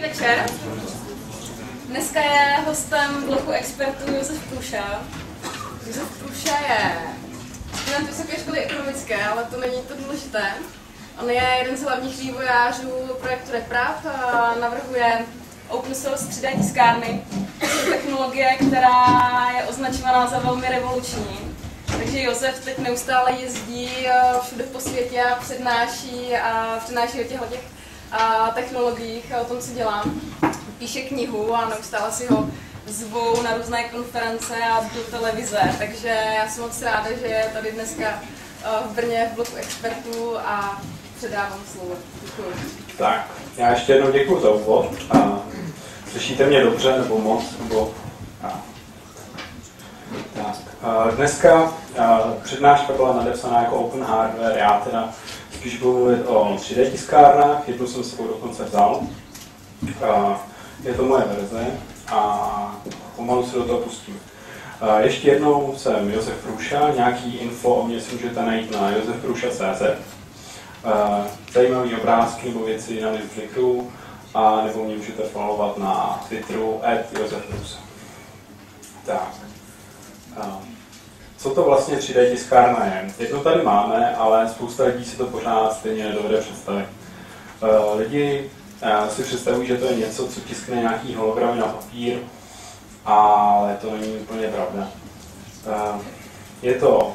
večer. Dneska je hostem bloku expertů Josef Průša. Josef Průša je student Vysoké školy ekonomické, ale to není to důležité. On je jeden z hlavních vývojářů projektu RePrav a navrhuje open source 3D tiskárny, technologie, která je označovaná za velmi revoluční. Takže Josef teď neustále jezdí všude po světě a přednáší o těchto technologiích, o tom, co dělám. Píše knihu a neustále si ho zvou na různé konference a do televize. Takže já jsem moc ráda, že je tady dneska v Brně v bloku expertů a předávám slovo. Děkuji. Tak, já ještě jednou děkuji za úvod. Slyšíte mě dobře nebo moc? Nebo... Dneska přednáška byla nadepsaná jako Open Hardware, já teda spíš budu mluvit o 3D tiskárnách, jednu jsem sebou dokonce vzal. Je to moje verze a pomalu se do toho pustím. Ještě jednou jsem Josef Průša, nějaký info o mě si můžete najít na josefprusha.cz. Zajímavý obrázky nebo věci na Netflixu a nebo mě můžete followovat na Twitteru @josefprusha. Tak. Co to vlastně 3D tiskárna je? Jedno tady máme, ale spousta lidí si to pořád stejně nedovede představit. Lidi si představují, že to je něco, co tiskne nějaký hologramy na papír, ale to není úplně pravda. Je to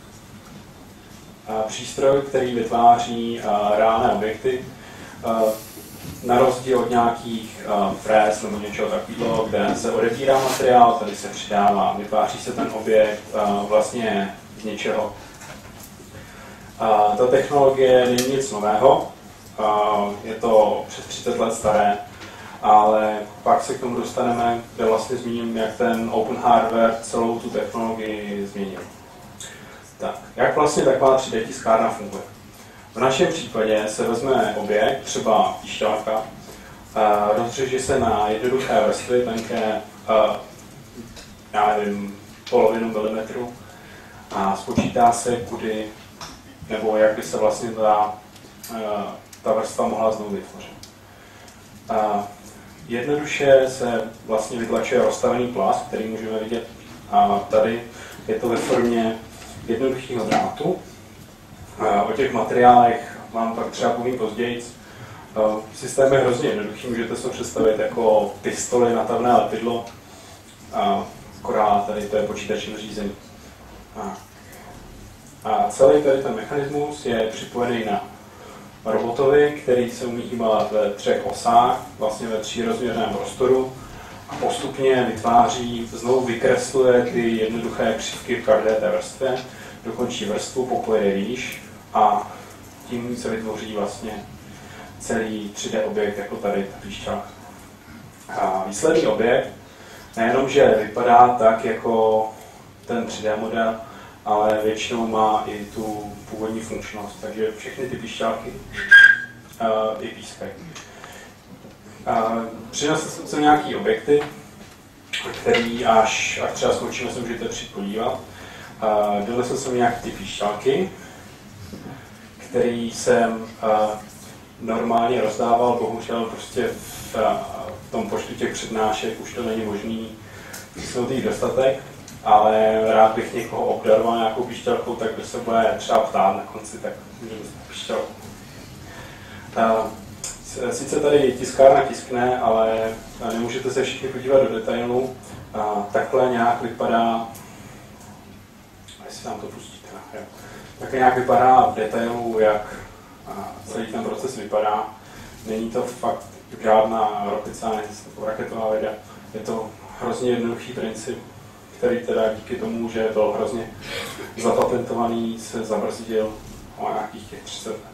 přístroj, který vytváří reálné objekty, na rozdíl od nějakých fréz nebo něčeho takového, kde se odebírá materiál, tady se přidává, vytváří se ten objekt vlastně z ničeho. Ta technologie není nic nového, je to přes 30 let staré, ale pak se k tomu dostaneme, kde vlastně zmíním, jak ten open hardware celou tu technologii změnil. Tak, jak vlastně taková 3D tiskárna funguje? V našem případě se vezme objekt, třeba píšťalka, rozřeží se na jednoduché vrstvy, tenké, já nevím, polovinu milimetru a spočítá se, kudy, nebo jak by se vlastně ta vrstva mohla znovu vytvořit. Jednoduše se vlastně vytlačuje rozstavený plast, který můžeme vidět tady. Je to ve formě jednoduchého drátu. O těch materiálech vám pak třeba povím později. Systém je hrozně jednoduchý, můžete si představit jako pistoli na tavné lepidlo, akorát tady to je počítačové řízení. A celý tady ten mechanismus je připojený na robotovi, který se umí hýbat ve 3 osách, vlastně ve 3rozměrném prostoru a postupně vytváří, znovu vykresluje ty jednoduché křivky v každé té vrstvě, dokončí vrstvu, popojede výš a tím se vytvoří vlastně celý 3D objekt, jako tady ta píšťalka. A výsledný objekt nejenom, že vypadá tak jako ten 3D model, ale většinou má i tu původní funkčnost, takže všechny ty píšťalky i pískají. Přinesl jsem nějaký objekty, který až třeba skončíme, se můžete přijít podívat. Donesl jsem nějaké ty píšťalky, který jsem normálně rozdával, bohužel prostě v tom počtu těch přednášek už to není možný vysvětlit dostatek, ale rád bych někoho obdaroval nějakou píšťalkou, tak kdo se bude třeba ptát na konci, tak můžeme dostat píšťalku. Sice tady tiskárna tiskne, ale nemůžete se všichni podívat do detailů. Takhle nějak vypadá, jestli nám to pustíte, takhle nějak vypadá v detailu, jak celý ten proces vypadá. Není to fakt žádná rocket science nebo raketová věda. Je to hrozně jednoduchý princip, který teda díky tomu, že byl hrozně zapatentovaný, se zabrzdil o nějakých těch 30 let.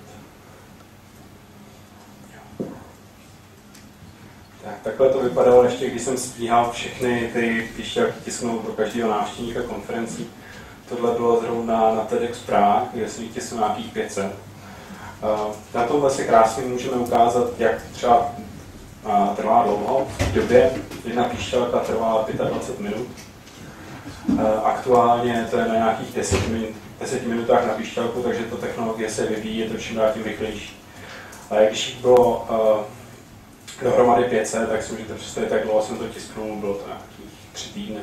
Tak, takhle to vypadalo ještě, když jsem stíhal všechny ty píšťalky tisknout pro každého návštěvníka konferencí. Tohle bylo zrovna na TEDx Prague, kde jsem jich tisknul nějakých 500. Na tomhle si krásně můžeme ukázat, jak třeba trvá dlouho. V době jedna píšťalka trvala 25 minut. Aktuálně to je na nějakých 10 minutách na píšťalku, takže ta technologie se vyvíjí, je to čím dál tím rychlejší. A když jich bylo dohromady 500, tak si můžete představit, jak dlouho jsem to tisknul, bylo to nějakých 3 týdny.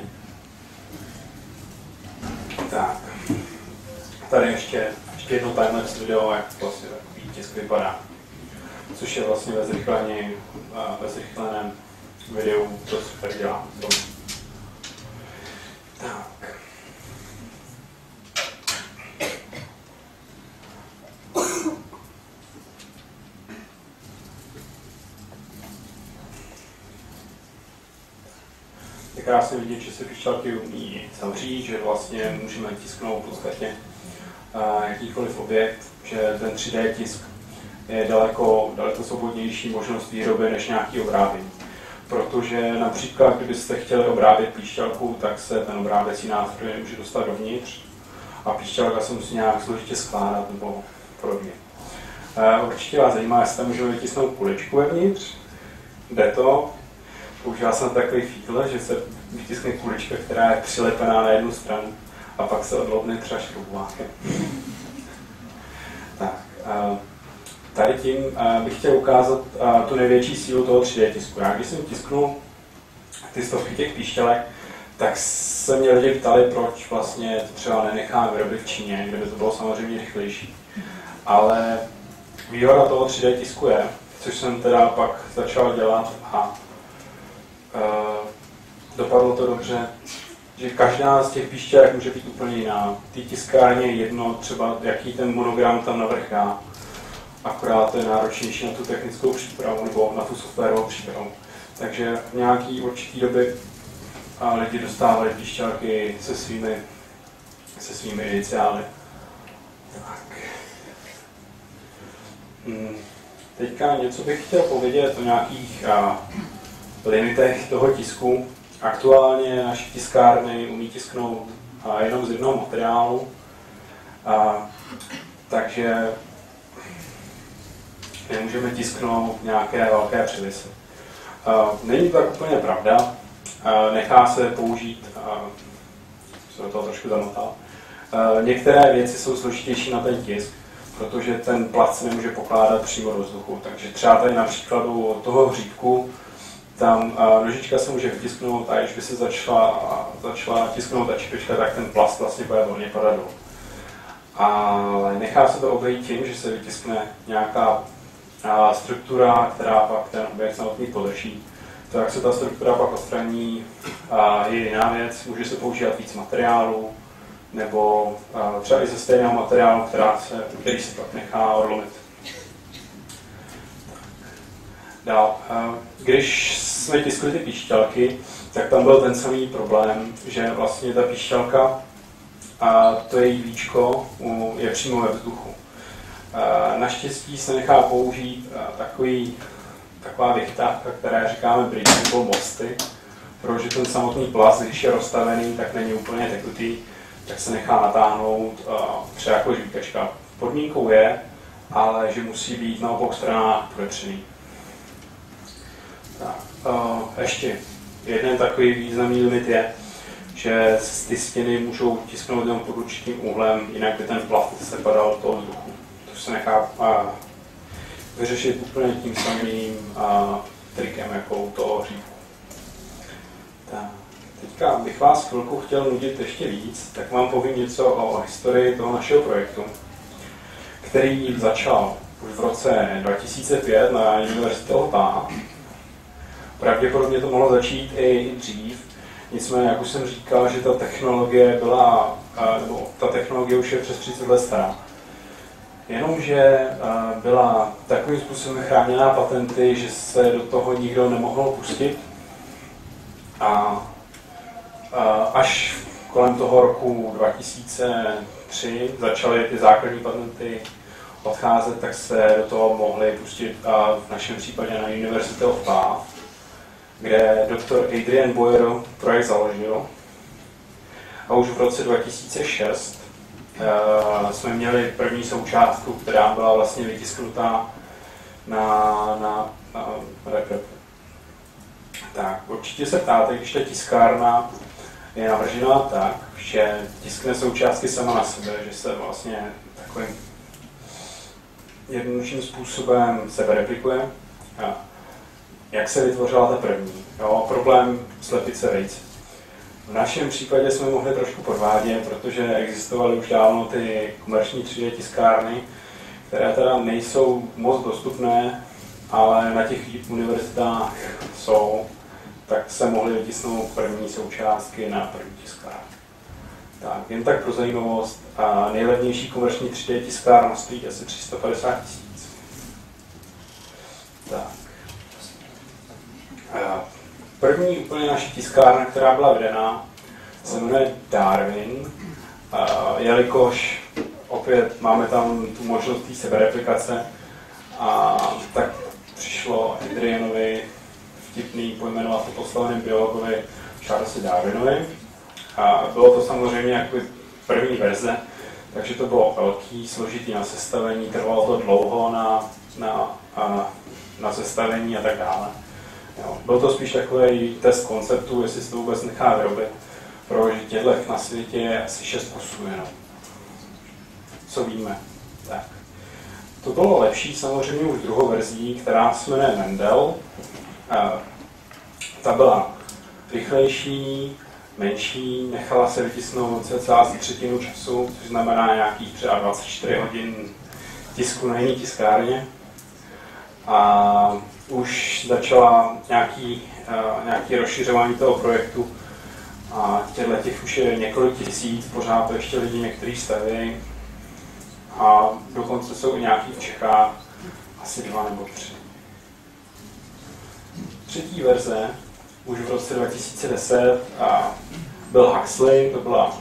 Tak, tady ještě jedno timelapse video, jak vlastně takový tisk vypadá, což je vlastně ve zrychleném videu, to super dělá. Tak. Je krásně vidět, že se pišťalky umí zavřít, že vlastně můžeme tisknout v podstatě jakýkoliv objekt, že ten 3D tisk je daleko svobodnější možnost výroby než nějaký obrábění. Protože například, kdybyste chtěli obrábět píšťalku, tak se ten obráběcí nástroj nemůže dostat dovnitř a píšťalka se musí nějak složitě skládat nebo podobně. Určitě vás zajímá, jestli tam můžeme vytisknout kuličku vevnitř. Jde to. Používá jsem takový fígle, že se vytiskne kulička, která je přilepená na jednu stranu a pak se odloupne třeba šroubovákem. Tak, tady tím bych chtěl ukázat tu největší sílu toho 3D tisku. Já když jsem tisknul ty stovky těch píšťalek, tak se mě lidi ptali, proč vlastně to třeba nenechám vyrobit v Číně, kde by to bylo samozřejmě rychlejší. Ale výhoda toho 3D tisku je, což jsem teda pak začal dělat a dopadlo to dobře, že každá z těch píšťalek může být úplně jiná. Ty tiskárně je jedno, třeba jaký ten monogram tam navrch dá. Akorát to je náročnější na tu technickou přípravu nebo na tu softwarovou přípravu. Takže v nějaký určitý době lidi dostávali píšťalky se svými iniciály. Tak. Teďka něco bych chtěl povědět o nějakých limitech toho tisku. Aktuálně naše tiskárny umí tisknout jenom z jednoho materiálu, takže nemůžeme tisknout nějaké velké převisy. Není to tak úplně pravda, nechá se použít, jsem do toho trošku zamotal, některé věci jsou složitější na ten tisk, protože ten plast se nemůže pokládat přímo do vzduchu, takže třeba tady na příkladu toho hříbku, tam nožička se může vytisknout a když by se začala tisknout ta čipička, tak ten plast vlastně bude volně padat dolů. Ale nechá se to obejít tím, že se vytiskne nějaká struktura, která pak ten objekt samotný podrží. To, jak se ta struktura pak odstraní, je jiná věc. Může se používat víc materiálu, nebo třeba i ze stejného materiálu, který se pak nechá odlomit. Dál. Když jsme tiskli ty píšťalky, tak tam byl ten samý problém, že vlastně ta píšťalka a to její víčko je přímo ve vzduchu. Naštěstí se nechá použít taková vychytávka, která říkáme bridge nebo mosty, protože ten samotný plast, když je rozstavený, tak není úplně tekutý, tak se nechá natáhnout třeba jako žvíkačka. Podmínkou je, ale že musí být na obou stranách podepřený. Ještě jeden takový významný limit je, že ty stěny můžou tisknout jenom pod určitým úhlem, jinak by ten plast se padal do toho vzduchu. To se nechá vyřešit úplně tím samým trikem jako u toho hříbku. Teďka bych vás chvilku chtěl nudit ještě víc, tak vám povím něco o historii toho našeho projektu, který začal už v roce 2005 na Univerzitě Lhota. Pravděpodobně to mohlo začít i dřív, nicméně, jak už jsem říkal, že ta technologie ta technologie už je přes 30 let stará. Jenomže byla takovým způsobem chráněná patenty, že se do toho nikdo nemohl pustit. A až kolem toho roku 2003 začaly ty základní patenty odcházet, tak se do toho mohli pustit v našem případě na University of Bath, kde doktor Adrian Boyer projekt založil. A už v roce 2006 jsme měli první součástku, která byla vlastně vytisknutá na reprep. Tak, určitě se ptáte, když ta tiskárna je navržená tak, že tiskne součástky sama na sebe, že se vlastně takovým jednoduchým způsobem sebereplikuje. jak se vytvořila ta první. Jo, problém slepice vejce. V našem případě jsme mohli trošku podvádět, protože existovaly už dávno ty komerční 3D tiskárny, které teda nejsou moc dostupné, ale na těch univerzitách jsou, tak se mohly vytisknout první součástky na první tiskárnu. Tak, jen tak pro zajímavost, a nejlevnější komerční 3D tiskárna stojí asi 350 000. Tak. První úplně naše tiskárna, která byla vedená, se jmenuje Darwin, jelikož opět máme tam tu možnost té sebereplikace, a tak přišlo Adrianovi vtipný pojmenovat to poslaveným biologovi Charlesu Darwinovi. A bylo to samozřejmě jako první verze, takže to bylo velký, složitý na sestavení, trvalo to dlouho na sestavení a tak dále. Jo. Byl to spíš takový test konceptu, jestli se to vůbec nechá vyrobit, protože těchto na světě je asi 6 kusů jenom. Co víme? Tak. To bylo lepší samozřejmě už druhou verzí, která se jmenuje Mendel. Ta byla rychlejší, menší, nechala se vytisknout cca z třetinu času, což znamená nějakých třeba 24 hodin tisku na jiný tiskárně. A už začala nějaký rozšiřování toho projektu a těch už je několik tisíc, pořád to ještě lidi některý staví a dokonce jsou i nějaký v Čechách, asi 2 nebo 3. Třetí verze, už v roce 2010, byl Huxley, to byla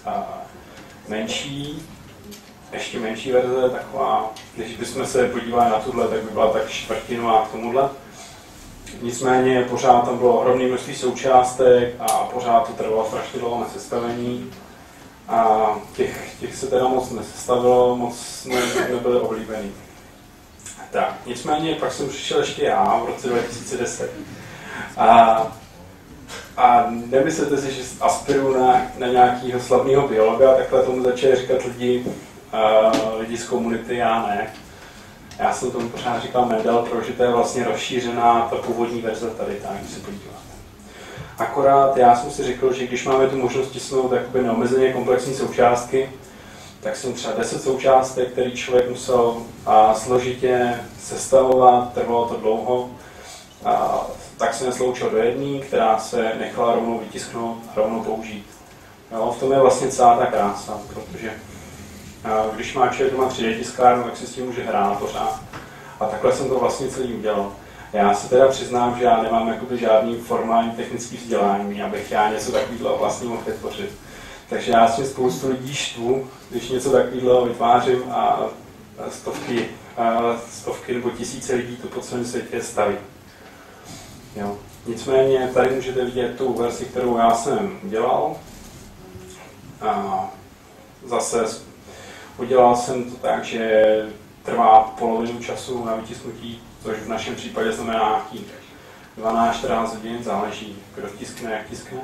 ještě menší verze, taková, když bychom se podívali na tuhle, tak by byla tak čtvrtinová k tomuhle. Nicméně pořád tam bylo ohromné množství součástek a pořád to trvalo strašně dlouho na sestavení. A těch se teda moc nesestavilo, moc nebyly oblíbený. Tak, nicméně pak jsem přišel ještě já v roce 2010. A nemyslete si, že aspiruju na nějakého slavného biologa, takhle tomu začali říkat lidi z komunity, já ne. Já jsem tomu pořád říkal Mendel, protože to je vlastně rozšířená ta původní verze tady, tak když se podíváte. Akorát já jsem si řekl, že když máme tu možnost tisknout jakoby neomezeně komplexní součástky, tak jsem třeba 10 součástek, který člověk musel složitě sestavovat, trvalo to dlouho, tak jsem je sloučil do jedné, která se nechala rovnou vytisknout a rovnou použít. Jo, v tom je vlastně celá ta krása, protože když má člověk doma 3D tiskárnu, tak si s tím může hrát pořád. A takhle jsem to vlastně celý udělal. Já se teda přiznám, že já nemám jakoby žádný formální technický vzdělání, abych já něco takového vlastně mohl vytvořit. Takže já s tím spoustu lidí štvu, když něco takového vytvářím a stovky nebo tisíce lidí to po celém světě staví. Jo. Nicméně tady můžete vidět tu verzi, kterou já jsem udělal. Zase udělal jsem to tak, že trvá polovinu času na vytisknutí, což v našem případě znamená nějakých 12-14 hodin, záleží, kdo tiskne, jak tiskne.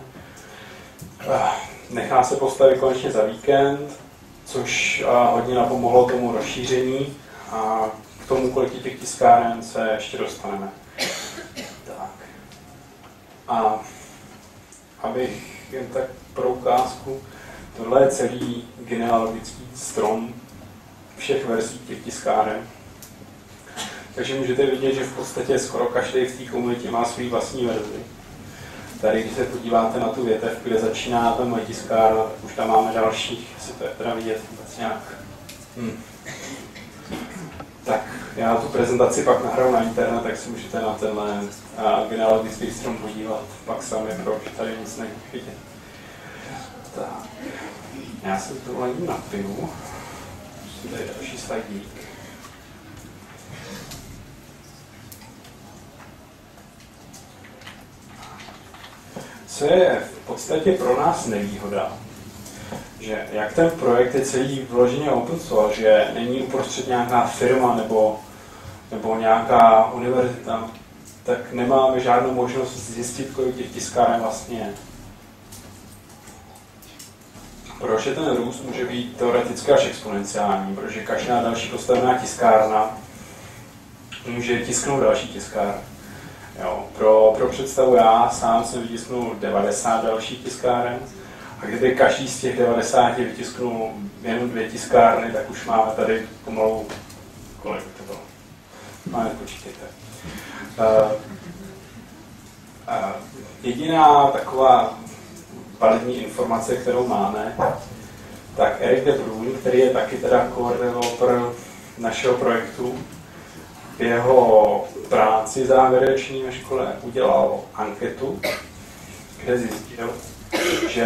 Nechá se postavit konečně za víkend, což hodně napomohlo tomu rozšíření a k tomu, kolik těch tiskáren se ještě dostaneme. Tak. A abych jen tak pro ukázku, tohle je celý genealogický strom všech verzí těch tiskáren. Takže můžete vidět, že v podstatě skoro každý v té komunitě má svůj vlastní verzi. Tady, když se podíváte na tu větev, kde začíná ta moje tiskárna, tak už tam máme dalších, jestli to je teda vidět vůbec nějak. Tak já tu prezentaci pak nahraju na internet, tak si můžete na tenhle genealogický strom podívat, pak sami, proč tady nic není vidět. Tak, já se tohle napiju. Tady další slajdík. Co je v podstatě pro nás nevýhoda, že jak ten projekt je celý vloženě open source, že není uprostřed nějaká firma nebo nějaká univerzita, tak nemáme žádnou možnost zjistit, kolik těch tiskáren vlastně je. Protože ten růst může být teoreticky až exponenciální, protože každá další postavená tiskárna může tisknout další tiskárna. Jo, pro představu, já sám jsem vytisknul 90 dalších tiskáren a kdyby každý z těch 90 vytisknul jenom 2 tiskárny, tak už máme tady pomalu, kolik to bylo? Máme, počítejte. Jediná taková validní informace, kterou máme, tak Erik de Bruyn, který je taky teda koordinátor našeho projektu, v jeho práci závěrečný ve škole udělal anketu, kde zjistil, že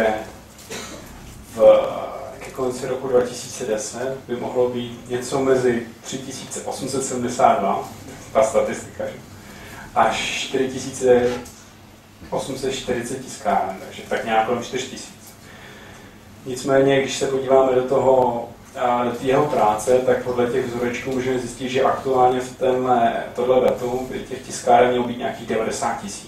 ke konci roku 2010 by mohlo být něco mezi 3872, ta statistika, až 4840 tiskáren, takže tak nějak kolem 4000. Nicméně, když se podíváme do jeho práce, tak podle těch vzorečků můžeme zjistit, že aktuálně v tohle datu by těch tiskáren mělo být nějakých 90 000.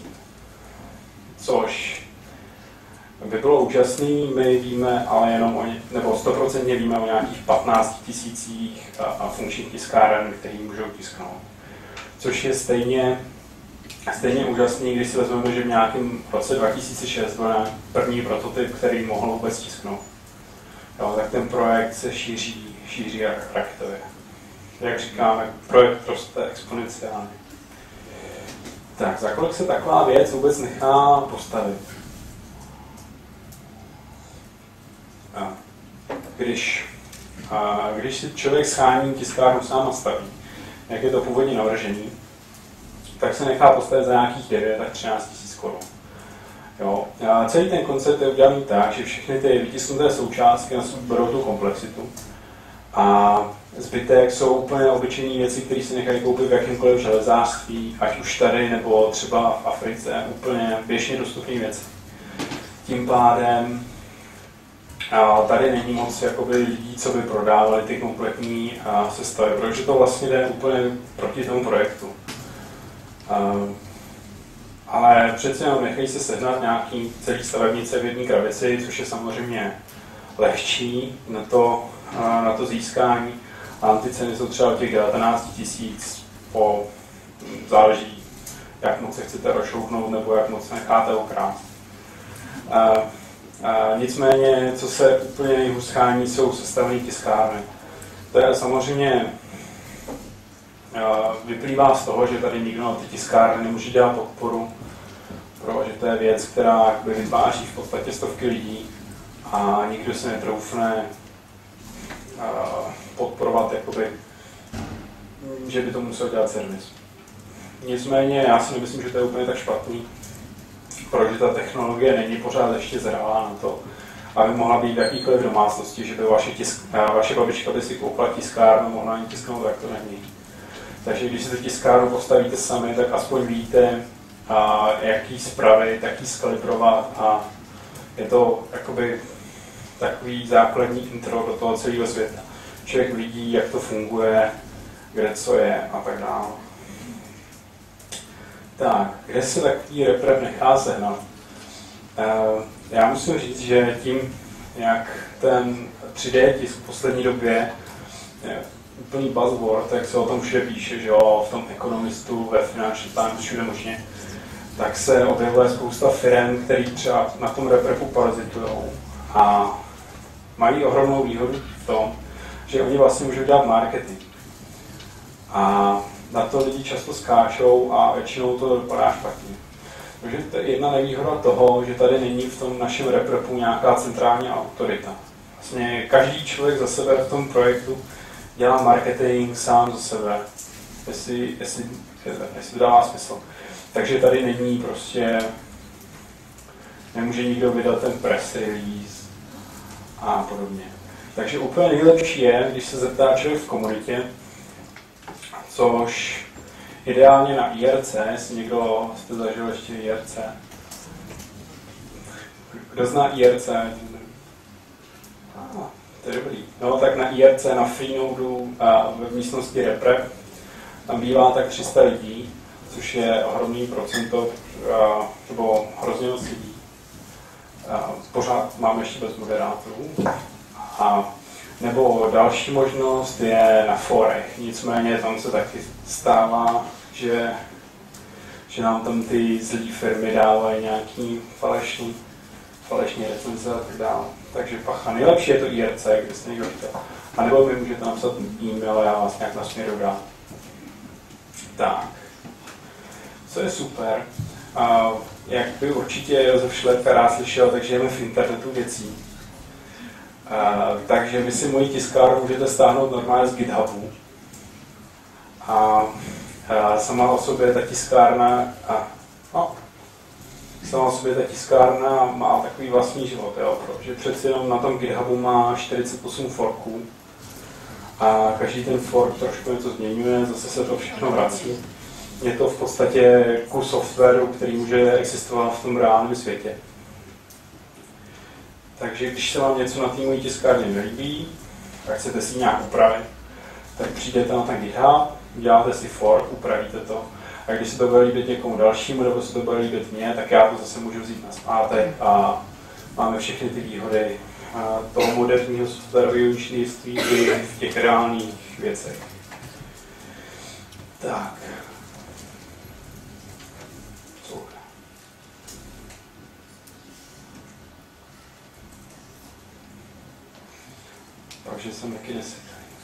Což by bylo úžasný, my víme, ale jenom nebo 100% víme o nějakých 15 000 funkčních tiskáren, které můžou tisknout. Což je stejně úžasný, když si vezmeme, že v nějakém roce 2006 byl první prototyp, který mohl vůbec tisknout. Jo, tak ten projekt se šíří jak raketově. Jak říkáme, projekt roste exponenciálně. Tak, za kolik se taková věc vůbec nechá postavit? Když si člověk schání tiskárnu sám nastaví, jak je to původně navržený, tak se nechá postavit za nějakých 9 až 13 000 korun. Jo. Celý ten koncept je udělaný tak, že všechny ty vytisknuté součástky na sobě berou tu komplexitu a zbytek jsou úplně obyčejné věci, které se nechají koupit v jakýmkoliv železářství, ať už tady nebo třeba v Africe, úplně běžně dostupné věci. Tím pádem tady není moc jakoby, lidí, co by prodávali ty kompletní sestavy, protože to vlastně jde úplně proti tomu projektu. Ale přece jenom nechají se sehnat nějaký celý stavebnice v jedné krabici, což je samozřejmě lehčí na to získání. A ty ceny jsou třeba těch 19 000, záleží, jak moc se chcete rozšoupnout nebo jak moc necháte okrást. Nicméně, co se úplně nejhůř schání, jsou sestavené tiskárny. To je samozřejmě vyplývá z toho, že tady nikdo na ty tiskárny nemůže dělat podporu, protože to je věc, která vytváří v podstatě stovky lidí a nikdo se netroufne podporovat, jakoby, že by to musel dělat servis. Nicméně já si nemyslím, že to je úplně tak špatný, protože ta technologie není pořád ještě zralá na to, aby mohla být v jakýkoliv domácnosti, že by vaše babička by si koupila tiskárnu, mohla ani tisknout, tak to není. Takže když si tu tiskárnu postavíte sami, tak aspoň víte, jak ji spravit, jak ji skalibrovat a je to jakoby takový základní intro do toho celého světa. Člověk vidí, jak to funguje, kde co je a tak dále. Tak, kde se takový reprep nechá sehnat? Já musím říct, že tím, jak ten 3D tisk v poslední době je úplný buzzword, tak se o tom všude píše, že jo, v tom Economistu, ve Financial Times, všude možně, tak se objevuje spousta firem, které třeba na tom reprepu parazitujou a mají ohromnou výhodu v tom, že oni vlastně můžou dělat marketing. A na to lidi často skáčou a většinou to dopadá špatně. Takže to je jedna nevýhoda toho, že tady není v tom našem reprepu nějaká centrální autorita. Vlastně každý člověk za sebe v tom projektu dělá marketing sám za sebe, jestli to dává smysl. Takže tady není prostě, nemůže nikdo vydat ten press release a podobně. Takže úplně nejlepší je, když se zeptá člověk v komunitě, což ideálně na IRC, jestli někdo jste zažil ještě IRC. Kdo zná IRC? To je dobrý. No tak na IRC, na Freenodu a ve místnosti Reprep tam bývá tak 300 lidí, což je ohromný procento, nebo hrozně moc lidí. Pořád máme ještě bez moderátorů. Nebo další možnost je na forech, nicméně tam se taky stává, že že nám tam ty zlý firmy dávají nějaký falešný recenze a tak dále. Takže pacha, nejlepší je to IRC, kde se někdo chtěl. A nebo mi můžete napsat e-mail a já vás nějak nasměru dám. Tak, co je super, jak by určitě Josef Šléper rád slyšel, takže žijeme v internetu věcí. Takže vy si moji tiskárnu můžete stáhnout normálně z GitHubu. A sama o sobě ta tiskárna má takový vlastní život, jo, protože přeci jenom na tom GitHubu má 48 forků a každý ten fork trošku něco změňuje, zase se to všechno vrací. Je to v podstatě kus softwaru, který může existovat v tom reálném světě. Takže když se vám něco na té mojí tiskárně nelíbí, tak chcete si nějak upravit, tak přijdete na ten GitHub, uděláte si fork, upravíte to. A když se to bude líbit někomu dalšímu, nebo se to bude líbit mně, tak já to zase můžu vzít nazpátek a máme všechny ty výhody toho moderního softwarového inženýrství i v těch reálných věcech. Tak. Takže jsem taky neseděl.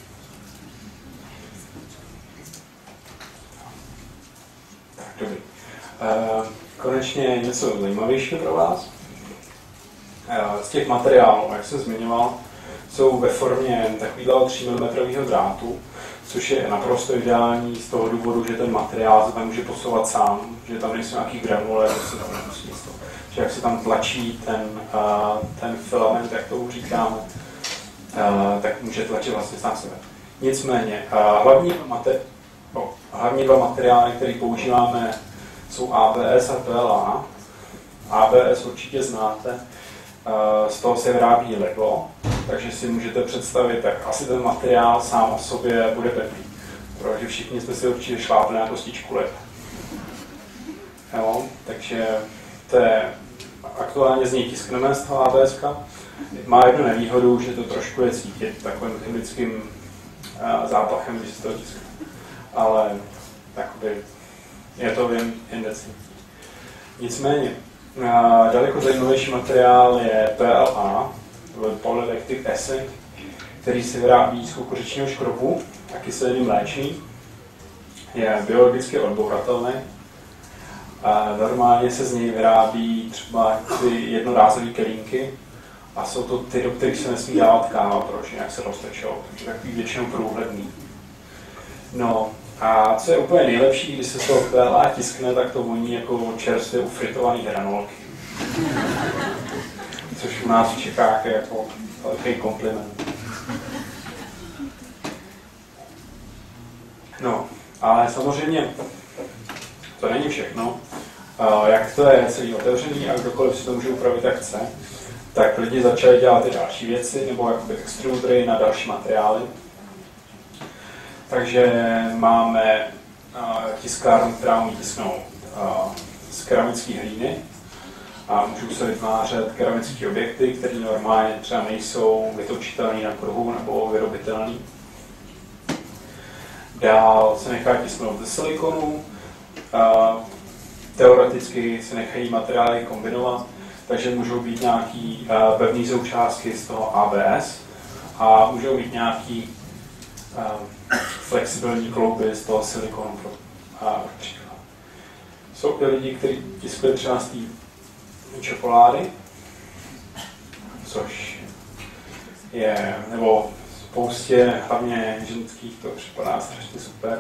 Tak, dobrý. Konečně něco zajímavějšího pro vás. Z těch materiálů, jak jsem zmiňoval, jsou ve formě takového 3 mm drátu, což je naprosto ideální z toho důvodu, že ten materiál se tam může posouvat sám, že tam nejsou nějaký granule, že jak se tam tlačí ten filament, jak to říkáme, tak může tlačit vlastně sám sebe. Nicméně, hlavní dva materiály, které používáme, jsou ABS a PLA. ABS určitě znáte, z toho se vyrábí Lego, takže si můžete představit, tak asi ten materiál sám o sobě bude pevný, protože všichni jsme si určitě šlápli na kostičku Lego. Jo, takže to je aktuálně z něj tiskneme z toho ABS-ka. Má jednu nevýhodu, že to trošku je cítit takovým chemickým zápachem, když se to tiskne. Ale takoby je to jen decentní. Nicméně, daleko zajímavější materiál je PLA, Polylactic Acid, který se vyrábí z kukuřičního škrobu a kyseliny mléčné. Je biologicky odbouratelný. Normálně se z něj vyrábí třeba ty jednorázové kelímky a jsou to ty, do kterých se nesmí dávat káva, protože jinak se roztečou, takže takový většinou průhledný. No a co je úplně nejlepší, když se z toho PLA tiskne, tak to voní jako čerstvě ufritovaný hranolky. Což u nás v Čechách je jako velký kompliment. No, ale samozřejmě to není všechno. Jak to je celý otevřený a kdokoliv si to může upravit, jak chce, tak lidi začali dělat i další věci, nebo jakoby extrudery na další materiály. Takže máme tiskárnu, která umí tisknout z keramické hlíny a můžou se vytvářet keramické objekty, které normálně třeba nejsou vytočitelné na kruhu nebo vyrobitelné. Dál se nechá tisknout ze silikonu, teoreticky se nechají materiály kombinovat, takže můžou být nějaké pevné součástky z toho ABS a můžou být nějaké flexibilní klouby z toho silikonu příklad. Jsou i lidi, kteří tiskli třeba z té čokolády, což je, nebo spoustě hlavně ženských to připadá strašně super.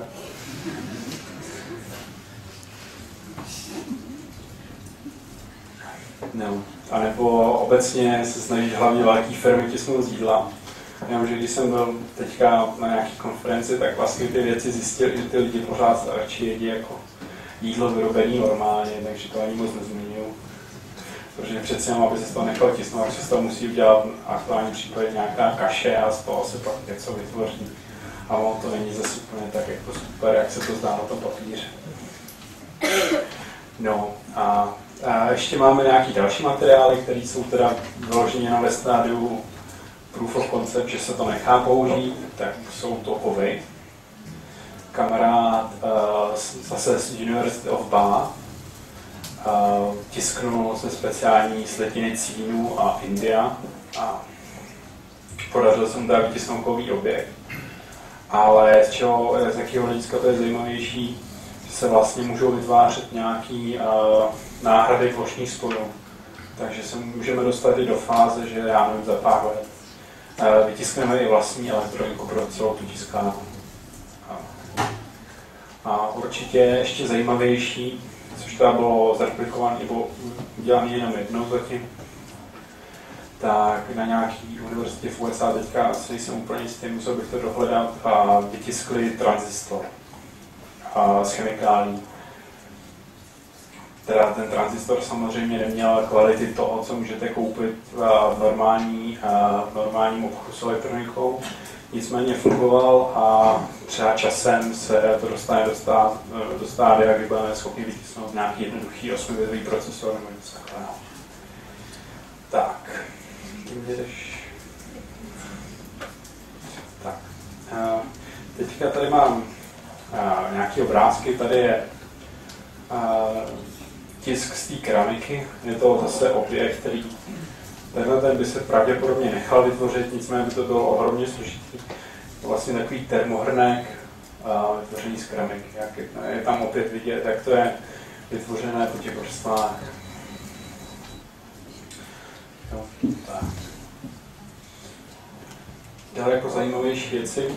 No. A nebo obecně se snaží hlavně velké firmy tisknout z jídla. Jenom, že když jsem byl teďka na nějaké konferenci, tak vlastně ty věci zjistil, že ty lidi pořád radši jedí jako jídlo vyrobené normálně, takže to ani moc nezmiňuju. Protože přece jenom, aby se z toho nechal tisnout, tak se z toho musí udělat aktuální případě nějaká kaše a z toho se pak něco vytvoří. A ono to není zase úplně tak jako super, jak se to zdá na tom papíře. No a ještě máme nějaký další materiály, které jsou teda vyloženě jenom ve stádiu proof of concept, že se to nechá použít, tak jsou to kovy. kamarád zase z University of Bath tisknul se speciální sletiny cínu a India a podařilo se mu teda vytisknout kový objekt. Ale z jakého hlediska to je zajímavější, že se vlastně můžou vytvářet nějaký náhrady plošných spojů. Takže se můžeme dostat i do fáze, že já nevím, za pár let vytiskneme i vlastní elektroniku pro celou tu tiskárnu. A určitě ještě zajímavější, což teda bylo zreplikované nebo udělané jenom jednou zatím, tak na nějaký univerzitě v USA teďka asi nejsem úplně jistý, musel bych to dohledat, a vytiskli tranzistor z chemikálí. Teda ten tranzistor samozřejmě neměl kvality toho, co můžete koupit v normálním obchodu s elektronikou. Nicméně fungoval a třeba časem se to dostane do stádia, kdy budeme schopni vytisknout nějaký jednoduchý 8-bitový procesor nebo něco takového. Tak, tím jdeš. Tak, teďka tady mám nějaké obrázky, tady je tisk z té keramiky, je to zase objekt, který ten by se pravděpodobně nechal vytvořit, nicméně by to bylo ohromně složitý. Vlastně takový termohrnek vytvořený z keramiky. Je tam opět vidět, jak to je vytvořené po těch vrstvách. Daleko zajímavější věci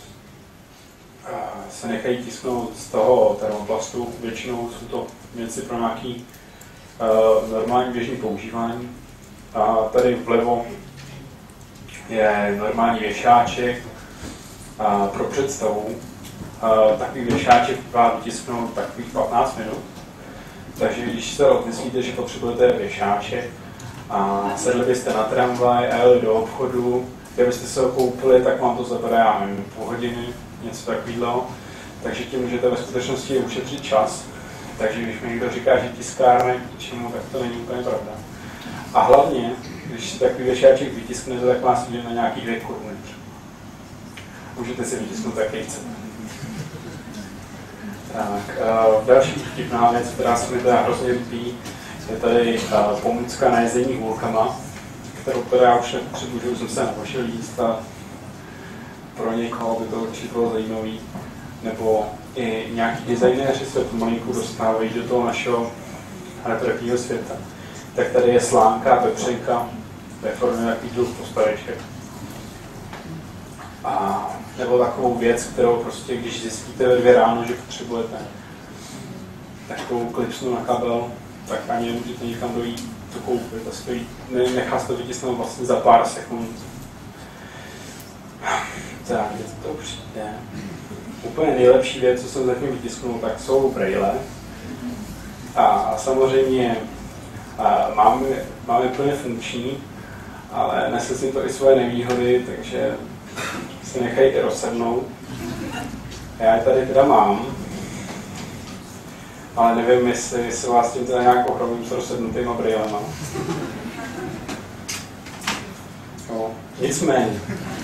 se nechají tisknout z toho termoplastu. Většinou jsou to věci pro nějaký normální běžný používání. A tady vlevo je normální věšáček pro představu. Takový věšáček vám vytisknout takových 15 minut. Takže když se rozmyslíte, že potřebujete věšáček a sedli byste na tramvaj a jeli do obchodu, kdybyste se ho koupili, tak vám to zabere, já nevím, půl hodiny, něco takového. Takže tím můžete ve skutečnosti ušetřit čas. Takže když mi někdo říká, že tiskárna je k čemu, tak to není úplně pravda. A hlavně, když si takový věšáček vytisknete, tak vás jde na nějaký 2 koruny. Můžete si vytisknout taky chcete. Tak, další vtipná věc, která se mi teda hrozně líbí, je tady pomůcka na jezení hůlkama, kterou já už nepotřebuji, že už jsem se napošel jíst a pro někoho by to určitě bylo zajímavý. Nebo i nějaký designéři se pomalinku dostávají do toho našeho retropního světa. Tak tady je slánka a pepřenka ve formě takových 2 postaveček. A nebo takovou věc, kterou prostě, když zjistíte ve 2 ráno, že potřebujete takovou klipsnu na kabel, tak ani nemůžete nikam dojít to koupit a stojí, nechá se to vytisknout vlastně za pár sekund. Tak, je to přijde. Úplně nejlepší věc, co jsem zatím vytisknul, tak jsou braille. A samozřejmě máme plně funkční, ale nese si to i svoje nevýhody, takže se nechejte rozsednout. Já je tady teda mám, ale nevím, jestli se vás tím teda nějak ohromím s rozsednutýma brýlema. No, nicméně.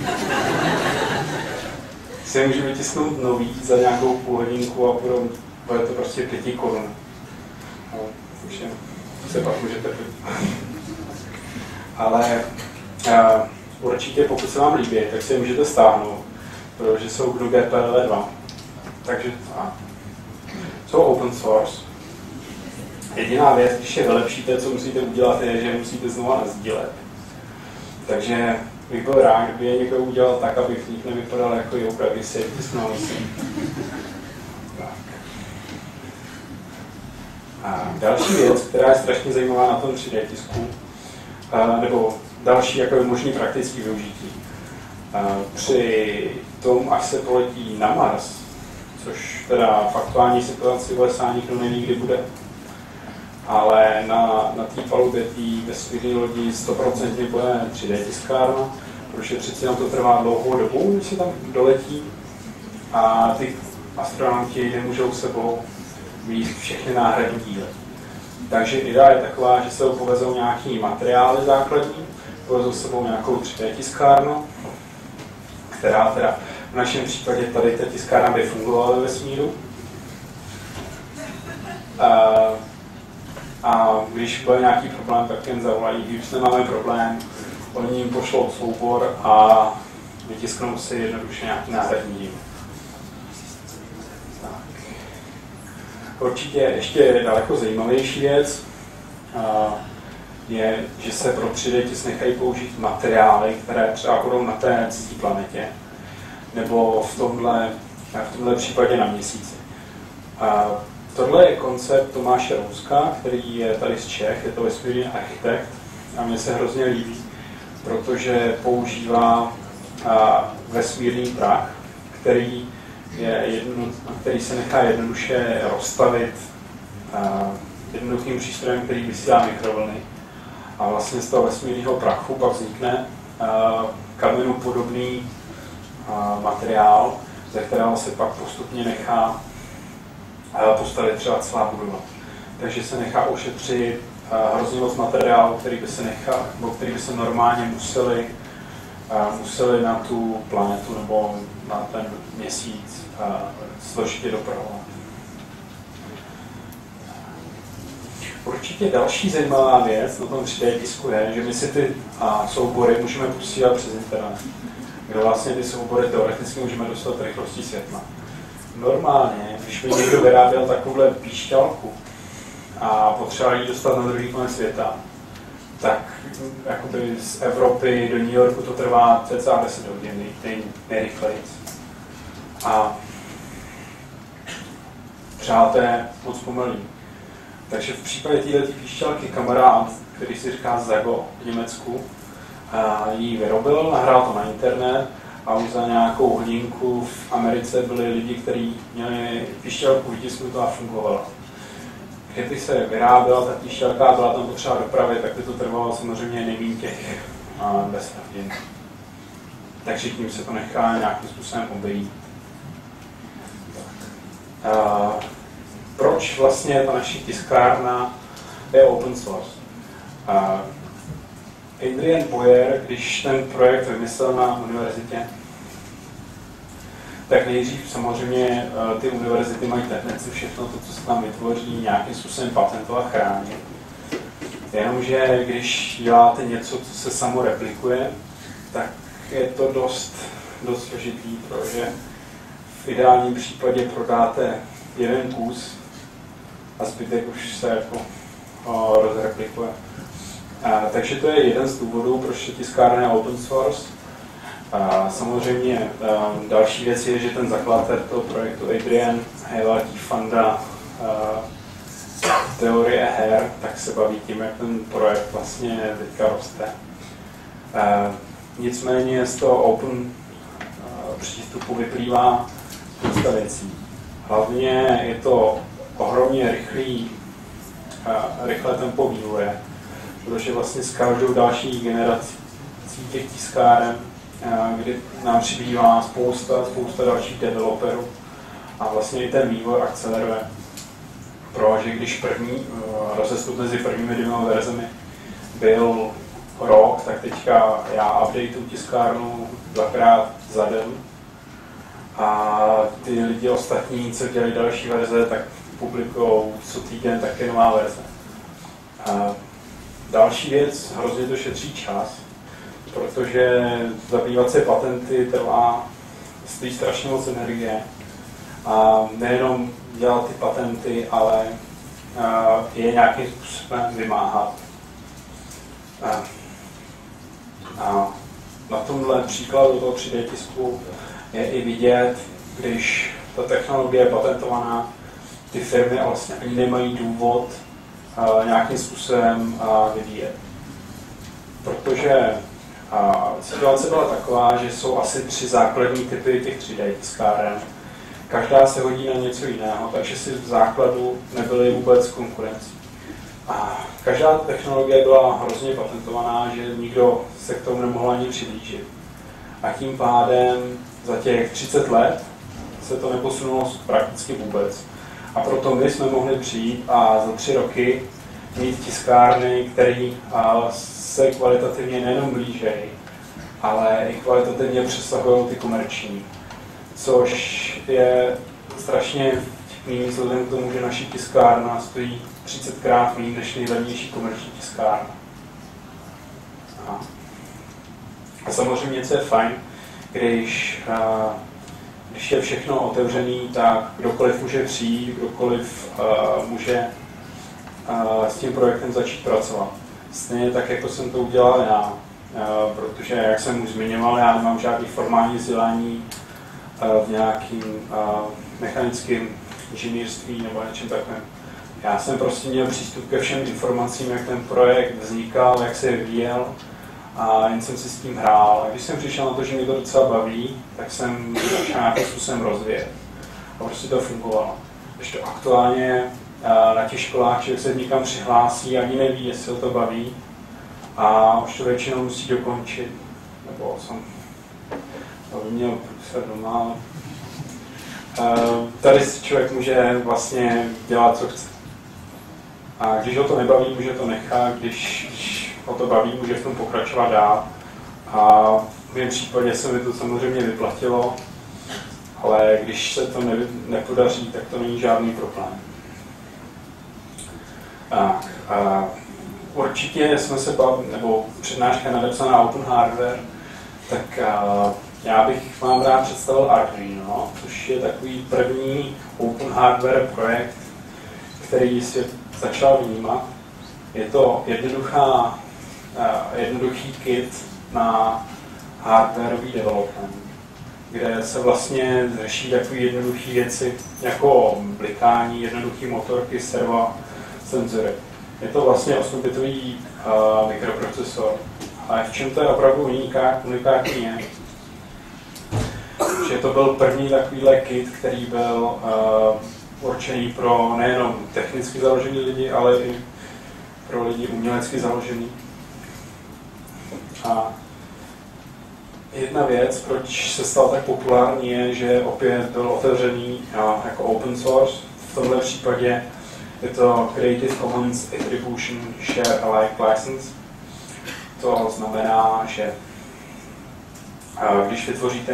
Si můžu vytisknout nový za nějakou půl hodinku a bude to prostě 5 korun. No, už se pak můžete pít. Ale určitě, pokud se vám líbí, tak si je můžete stáhnout, protože jsou GNU GPL 2. Takže jsou open source. Jediná věc, když je vylepšíte, co musíte udělat, je, že musíte znovu nasdílet. Takže bych byl rád, kdyby je někdo udělal tak, aby v nich nevypadal jako jouka, když se je vtisknul. A další věc, která je strašně zajímavá na tom 3D tisku, nebo další jako možný praktický využití. Při tom, až se poletí na Mars, což teda v aktuální situaci v USA nikdo neví, kdy bude, ale na té palubě té vesmírné lodi 100% bude 3D tiskárna, protože přeci nám to trvá dlouhou dobu, když se tam doletí a ty astronauti nemůžou sebou mít všechny náhradní díly. Takže idea je taková, že se povezou nějaký materiály základní, povezou s sebou nějakou 3D tiskárnu, která teda V našem případě tady ta tiskárna by fungovala ve vesmíru. A když byl nějaký problém, tak jen zavolají, když nemáme problém, oni jim pošlou soubor a vytisknou si jednoduše nějaký náhradní díl. Určitě ještě daleko zajímavější věc je, že se pro 3D tisk nechají použít materiály, které třeba budou na té cizí planetě, nebo v tomhle případě na Měsíci. Tohle je koncept Tomáše Rouska, který je tady z Čech, je to vesmírný architekt a mně se hrozně líbí, protože používá vesmírný prach, který se nechá jednoduše rozstavit jednoduchým přístrojem, který vysílá mikrovlny. A vlastně z toho vesmírného prachu pak vznikne kamenopodobný materiál, ze kterého se pak postupně nechá postavit třeba celá budova. Takže se nechá ušetřit hrozně moc materiálu, který by se normálně museli na tu planetu nebo na ten Měsíc složitě dopravovat. Určitě další zajímavá věc na tom 3D tisku je, že my si ty soubory můžeme posílat přes internet, kde vlastně ty soubory teoreticky můžeme dostat rychlostí světla. Normálně, když by někdo vyráběl takovouhle píšťalku a potřeboval ji dostat na druhý konec světa, tak jakoby z Evropy do New Yorku to trvá cca 10 hodin, nejrychleji. A třeba to je moc pomalý. Takže v případě této píšťalky kamarád, který si říká Zago v Německu, ji vyrobil, nahrál to na internet a už za nějakou hodinku v Americe byli lidi, kteří měli píšťalku vytisknutou a fungovala. Kdyby se vyráběla ta píšťalka a byla tam potřeba dopravy, tak by to trvalo samozřejmě nejméně těch 10 hodin. Takže tím se to nechá nějakým způsobem obejít. Proč vlastně ta naše tiskárna je open source? Adrian Boyer, když ten projekt vymyslel na univerzitě, tak nejdřív samozřejmě ty univerzity mají tendenci všechno to, co se tam vytvoří, nějakým způsobem patentovat, chránit. Jenomže když děláte něco, co se samo replikuje, tak je to dost složitý, protože v ideálním případě prodáte jeden kus a zbytek už se jako rozreplikuje. Takže to je jeden z důvodů, proč je tiskárna je open source. Samozřejmě další věc je, že ten zakladatel toho projektu Adrian je velký fanda teorie her, tak se baví tím, jak ten projekt vlastně teďka roste. Nicméně z toho open přístupu vyplývá spousta věcí. Hlavně je to ohromně rychlé tempo vývoje, protože vlastně s každou další generací těch tiskáren, kdy nám přibývá spousta dalších developerů a vlastně i ten vývoj akceleruje. Protože když první rozestup mezi prvními dvěma verzemi byl rok, tak teďka já updateuju tiskárnu 2krát za den a ty lidi ostatní, co dělají další verze, tak publikují co týden také nová verze. Další věc, hrozně to šetří čas, protože zabývat se patenty stojí strašně moc energie. A nejenom dělat ty patenty, ale je nějakým způsobem vymáhat. A na tomhle příkladu toho 3D tisku je i vidět, když ta technologie je patentovaná, ty firmy vlastně ani nemají důvod nějakým způsobem vyvíjet. Protože situace byla taková, že jsou asi 3 základní typy těch 3D tiskáren. Každá se hodí na něco jiného, takže si v základu nebyly vůbec konkurencí. A každá technologie byla hrozně patentovaná, že nikdo se k tomu nemohl ani přiblížit. A tím pádem za těch 30 let se to neposunulo prakticky vůbec. A proto my jsme mohli přijít a za 3 roky mít tiskárny, které se kvalitativně nejenom blížejí, ale i kvalitativně přesahují ty komerční. což je strašně vtipný vzhledem k tomu, že naší tiskárna stojí 30krát méně než nejlevnější komerční tiskárna. A samozřejmě, co je fajn, když je všechno otevřený, tak kdokoliv může přijít, kdokoliv může s tím projektem začít pracovat. Stejně tak, jako jsem to udělal já, protože, jak jsem už zmiňoval, já nemám žádný formální vzdělání v nějakým mechanickém inženýrství nebo něčem takovém. Já jsem prostě měl přístup ke všem informacím, jak ten projekt vznikal, jak se vyvíjel, a jen jsem si s tím hrál. A když jsem přišel na to, že mě to docela baví, tak jsem začal nějakým způsobem rozvíjet. A prostě to fungovalo. Když to aktuálně na těch školách člověk se někam přihlásí, ani neví, jestli ho to baví, a už to většinou musí dokončit. Nebo jsem to by měl se doma. Tady si člověk může vlastně dělat, co chce. A když ho to nebaví, může to nechat, když ho to baví, může v tom pokračovat dál. A v mém případě se mi to samozřejmě vyplatilo, ale když se to nepodaří, tak to není žádný problém. Určitě jsme se bavili, nebo přednáška nadepsaná Open Hardware, tak já bych vám rád představil Arduino, což je takový první Open Hardware projekt, který svět začal vnímat. Je to jednoduchý kit na hardwareový development, kde se vlastně řeší takové jednoduché věci jako blikání, jednoduché motorky, serva, senzory. Je to vlastně 8-bitový mikroprocesor. Ale v čem to je opravdu unikátní je, že to byl první takovýhle kit, který byl určený pro nejenom technicky založený lidi, ale i pro lidi umělecky založený. A jedna věc, proč se stal tak populární, je, že opět byl otevřený jako open source. V tomhle případě je to Creative Commons Attribution Share Alike License. To znamená, že když vytvoříte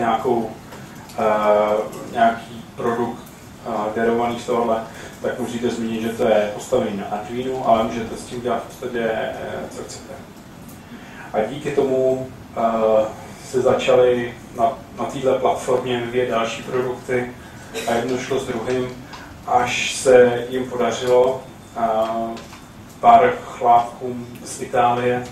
nějaký produkt derivovaný z tohohle, tak můžete zmínit, že to je postavený na Arduino, ale můžete s tím dělat v podstatě, co chcete. A díky tomu se začaly na této platformě vyvíjet další produkty a jedno šlo s druhým, až se jim podařilo pár chlápkům z Itálie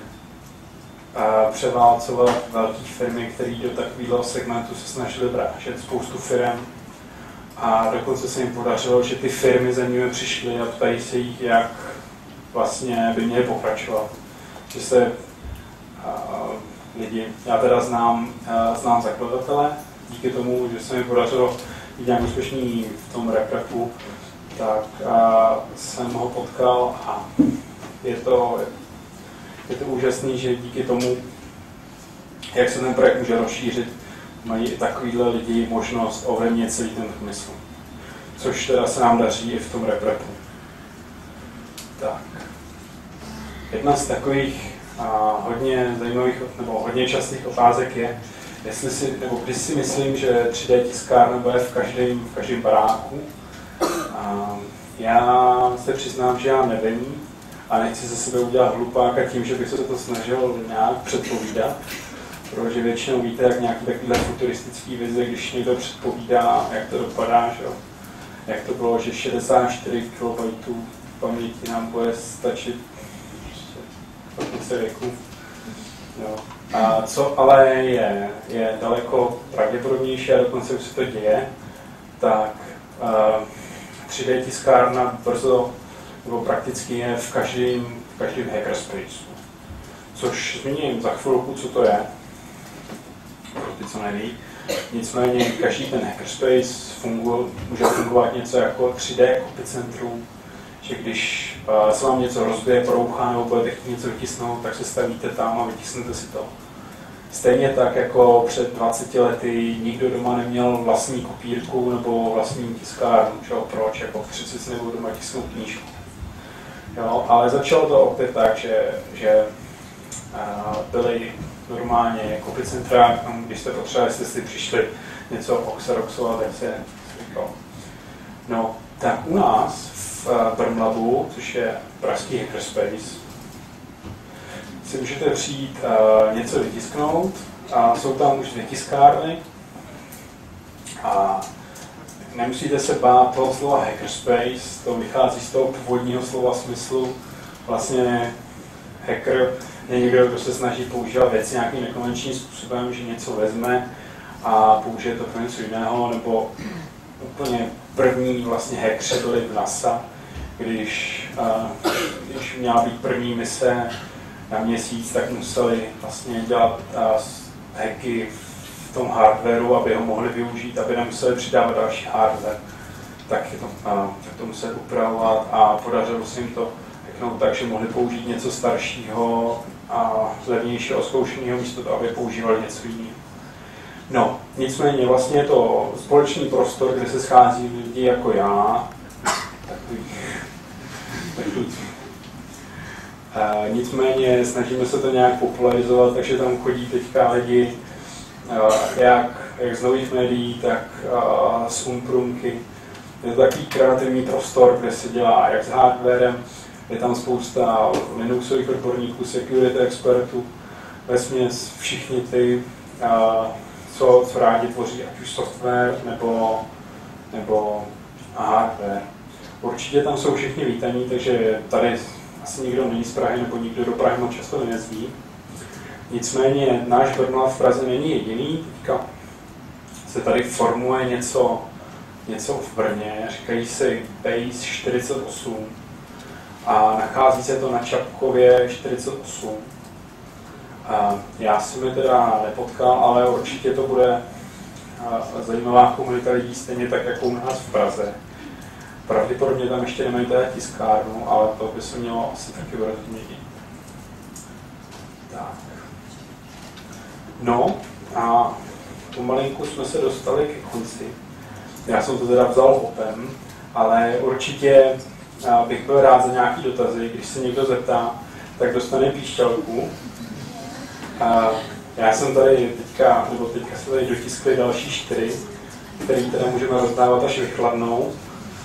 převálcovat velké firmy, které do takového segmentu se snažily vrážet spoustu firm. A dokonce se jim podařilo, že ty firmy za nimi přišly a ptají se jich, jak vlastně by měly pokračovat. Že se lidi, já teda znám zakladatele, díky tomu, že se mi podařilo být nějak úspěšný v tom RepRepu, tak jsem ho potkal a je to úžasný, že díky tomu, jak se ten projekt může rozšířit, mají i takovýhle lidi možnost ovlivnit celý ten průmysl. Což teda se nám daří i v tom RepRepu. Tak. Jedna z takových hodně zajímavých nebo hodně častých otázek je, když si myslím, že 3D tiskárna bude v každém baráku. Já se přiznám, že já nevím a nechci ze sebe udělat hlupáka tím, že bych se to snažil nějak předpovídat. Protože většinou víte, jak nějaké takové futuristické vize, když někdo předpovídá, jak to dopadá, že? Jak to bylo, že 64 KB paměti nám bude stačit v konce věku. Jo. A co ale je daleko pravděpodobnější a dokonce už se to děje, tak 3D tiskárna brzo nebo prakticky je v každém hackerspaceu. Což zmíním za chvilku, co to je, pro ty, co neví. Nicméně každý ten hackerspace může fungovat něco jako 3D epicentrum, že když se vám něco rozbije, porouchá nebo budete chtít něco vytisnout, tak se stavíte tam a vytisnete si to. Stejně tak jako před 20 lety nikdo doma neměl vlastní kopírku nebo vlastní tiskárnu, proč, jako 30 si nebudu doma tisknout knížku. Jo, ale začalo to opět tak, že byly normálně kopicentra, když jste potřebovali, jste si přišli něco oxaroxovat, jak se říkal. No, tak u nás v Brmlabu, což je pražský hackerspace, si můžete přijít něco vytisknout a jsou tam už vytiskárny a nemusíte se bát toho slova hackerspace, to vychází z toho původního slova smyslu. Vlastně hacker je někdo, kdo se snaží používat věci nějakým nekonvenčním způsobem, že něco vezme a použije to pro něco jiného, nebo úplně první vlastně hackři byli v NASA, když měla být první mise na měsíc, tak museli vlastně dělat hacky v tom hardwareu, aby ho mohli využít, aby nemuseli přidávat další hardware. Tak to museli upravovat a podařilo se jim to hacknout tak, že mohli použít něco staršího a levnějšího zkoušeného místo toho, aby používali něco jiného. No, nicméně vlastně je to společný prostor, kde se schází lidi jako já, takový. Nicméně snažíme se to nějak popularizovat, takže tam chodí teďka lidi jak z nových médií, tak z Umprumky. Je to takový kreativní prostor, kde se dělá jak s hardwarem, je tam spousta Linuxových odborníků, security expertů, vesměs všichni ty, co rádi tvoří, ať už software nebo hardware. Určitě tam jsou všichni vítaní, takže tady asi nikdo není z Prahy, nebo nikdo do Prahy moc často nejezdí. Nicméně náš Brmlav v Praze není jediný. Teďka se tady formuje něco v Brně, říkají si Base 48 a nachází se to na Čapkově 48. Já jsem je teda nepotkal, ale určitě to bude zajímavá komunita lidí, stejně tak jako u nás v Praze. Pravděpodobně tam ještě nemají teda tiskárnu, ale to by se mělo asi taky rozměnit. Tak. No a pomalinku jsme se dostali ke konci. Já jsem to teda vzal hopem, ale určitě bych byl rád za nějaký dotazy. Když se někdo zeptá, tak dostane píšťalku. Já jsem tady teďka se tady dotiskli další 4, který teda můžeme rozdávat až vychladnou.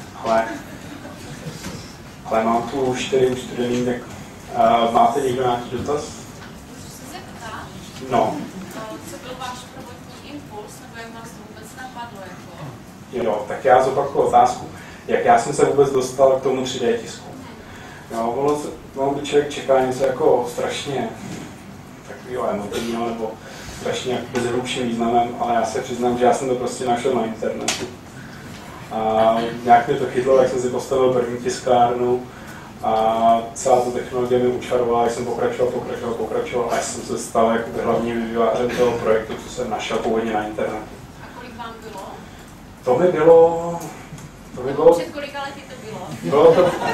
Ale mám tu 4 už studený, tak máte někdo nějaký dotaz? Můžu se zeptat? No. Co byl váš prvotní impuls, nebo jak vás to vůbec napadlo? Jo, tak já zopakuju otázku. Jak já jsem se vůbec dostal k tomu 3D tisku? Jo, ono by člověk čeká něco jako strašně takového emotivního, nebo strašně bez hlubším významem, ale já se přiznám, že já jsem to prostě našel na internetu. A nějak mě to chytlo, jak jsem si postavil první tiskárnu a celá ta technologie mi učarovala, jak jsem pokračoval, až jsem se stal jakoby hlavním vývojářem toho projektu, co jsem našel původně na internetu. A kolik vám bylo? To mi bylo... Před kolika lety to bylo?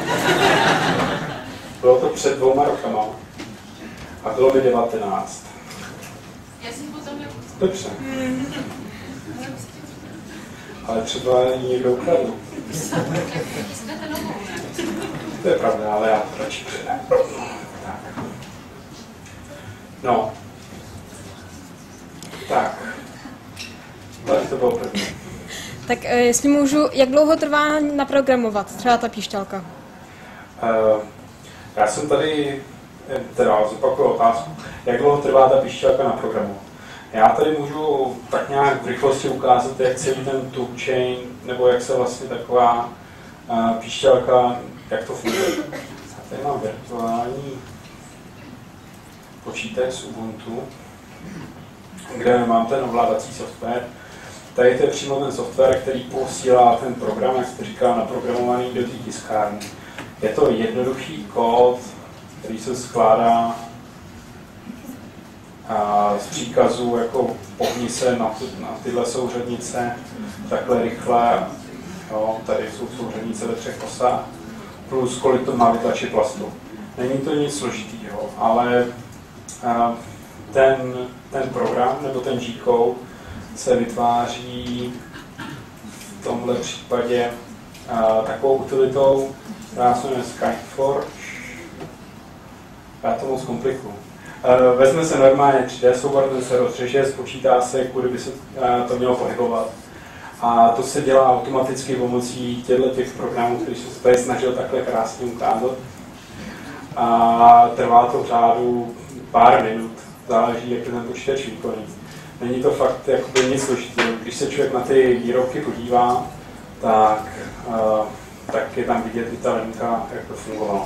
Bylo to před 2 rokama a bylo mi 19. Já si potom je... Dobře. Ale třeba ji někdo ukradl. Tisknete novou, ne? To je pravda, ale já to radši předám. Tak. No. Tak. Tady to bylo první. Tak jestli můžu, jak dlouho trvá naprogramovat třeba ta píšťalka? Já jsem tady, teda zopakuju otázku, jak dlouho trvá ta píšťalka na programu. Já tady můžu tak nějak v rychlosti ukázat, jak celý ten toolchain, nebo jak se vlastně taková píšťalka, jak to funguje. Já tady mám virtuální počítač z Ubuntu, kde mám ten ovládací software. Tady to je přímo ten software, který posílá ten program, jak se říká, naprogramovaný do té tiskárny. Je to jednoduchý kód, který se skládá z příkazů, jako pohni se na tyhle souřadnice takhle rychle. Jo, tady jsou souřadnice ve 3 osách, plus kolik to má vytlačit plastu. Není to nic složitýho, ale ten program nebo ten G-code se vytváří v tomhle případě takovou utilitou, která se jmenuje Skyforge. Já to moc komplikuju. Vezme se normálně 3D soubor, ten se rozřeže, spočítá se, kudy by se to mělo pohybovat. A to se dělá automaticky pomocí těch programů, který jsem se tady snažil takhle krásně ukázat. A trvá to v řádu pár minut, záleží, jak je ten počítač výkonný. Není to fakt jakoby nic složitého. Když se člověk na ty výrobky podívá, tak je tam vidět i ta linka, jak to fungovalo.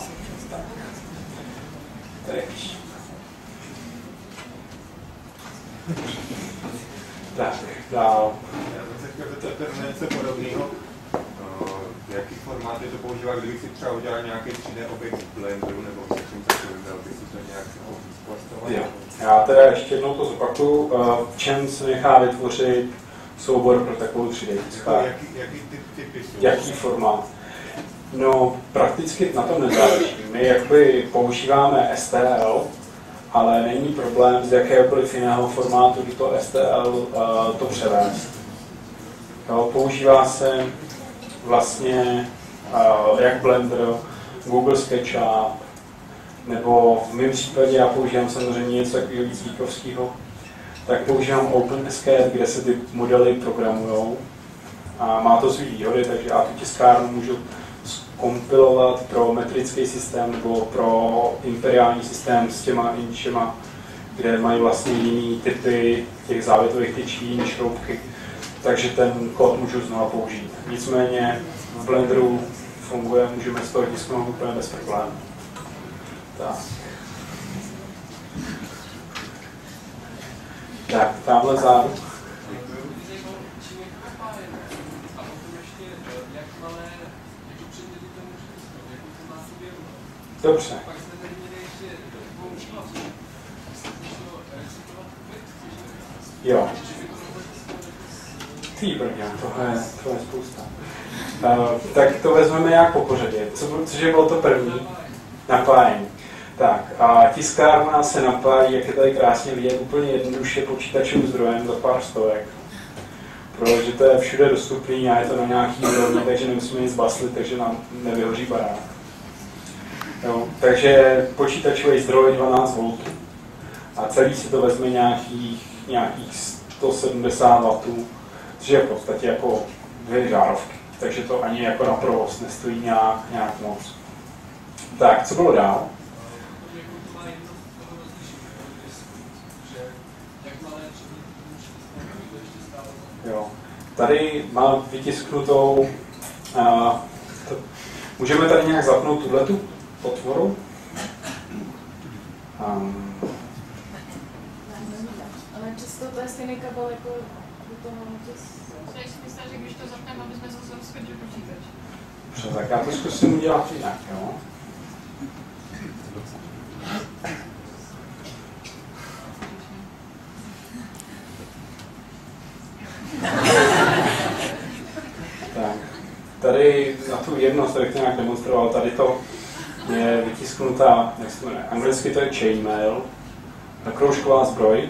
Tak, dál. Já jsem se chtěl zeptat něco podobného. Jaký formáty to používá, kdybych si třeba udělal nějaký 3D objekt v Blenderu, nebo se čím takovým, dal bych si to nějak zplastovat? Já teda ještě jednou to zopakuju. V čem se nechá vytvořit soubor pro takovou 3D tiskárnu? Jaký typy jsou? Jaký formát? No, prakticky na tom nezáleží. My jakoby používáme STL, ale není problém z jakéhokoliv jiného formátu do toho STL to převést. Jo, používá se vlastně jak Blender, Google SketchUp, nebo v mém případě já používám samozřejmě něco takového víc výkovského, tak používám OpenSCAD, kde se ty modely programujou a má to svý výhody, takže já tu tiskárnu můžu kompilovat pro metrický systém nebo pro imperiální systém s těma inčema, kde mají vlastně jiný typy těch závětových tyčí, jiné šroubky. Takže ten kód můžu znovu použít. Nicméně v Blenderu funguje, můžeme z toho tisknout úplně bez problémů. Tak, tamhle vzadu. Dobře. Jo. Výborně, tohle je spousta. Tak to vezmeme jak po pořadě. Cože bylo to první? Napájení. Tak, a tiskárna se napájí, jak je tady krásně vidět, úplně jednoduše počítačovým zdrojem za pár stovek. Protože to je všude dostupný a je to na nějaký úrovni, takže nemusíme nic baslit, takže nám nevyhoří barák. Jo, takže počítačový zdroj 12 V a celý si to vezme nějakých 170 W, což je v podstatě jako 2 žárovky, takže to ani jako na provoz nestojí nějak moc. Tak, co bylo dál? Jo. Tady mám vytisknutou, můžeme tady nějak zapnout tuhletu potvoru. Ale často to je stejný kabel jako do toho Já si myslím, že když to zapneme, aby jsme zase rozchodili počítač. Dobře, tak já to zkusím udělat jinak, jo? Tak, tady na tu jednost, jak to nějak demonstroval, tady to je vytisknutá, jak se to jmenuje, anglicky to je chainmail, kroužková zbroj.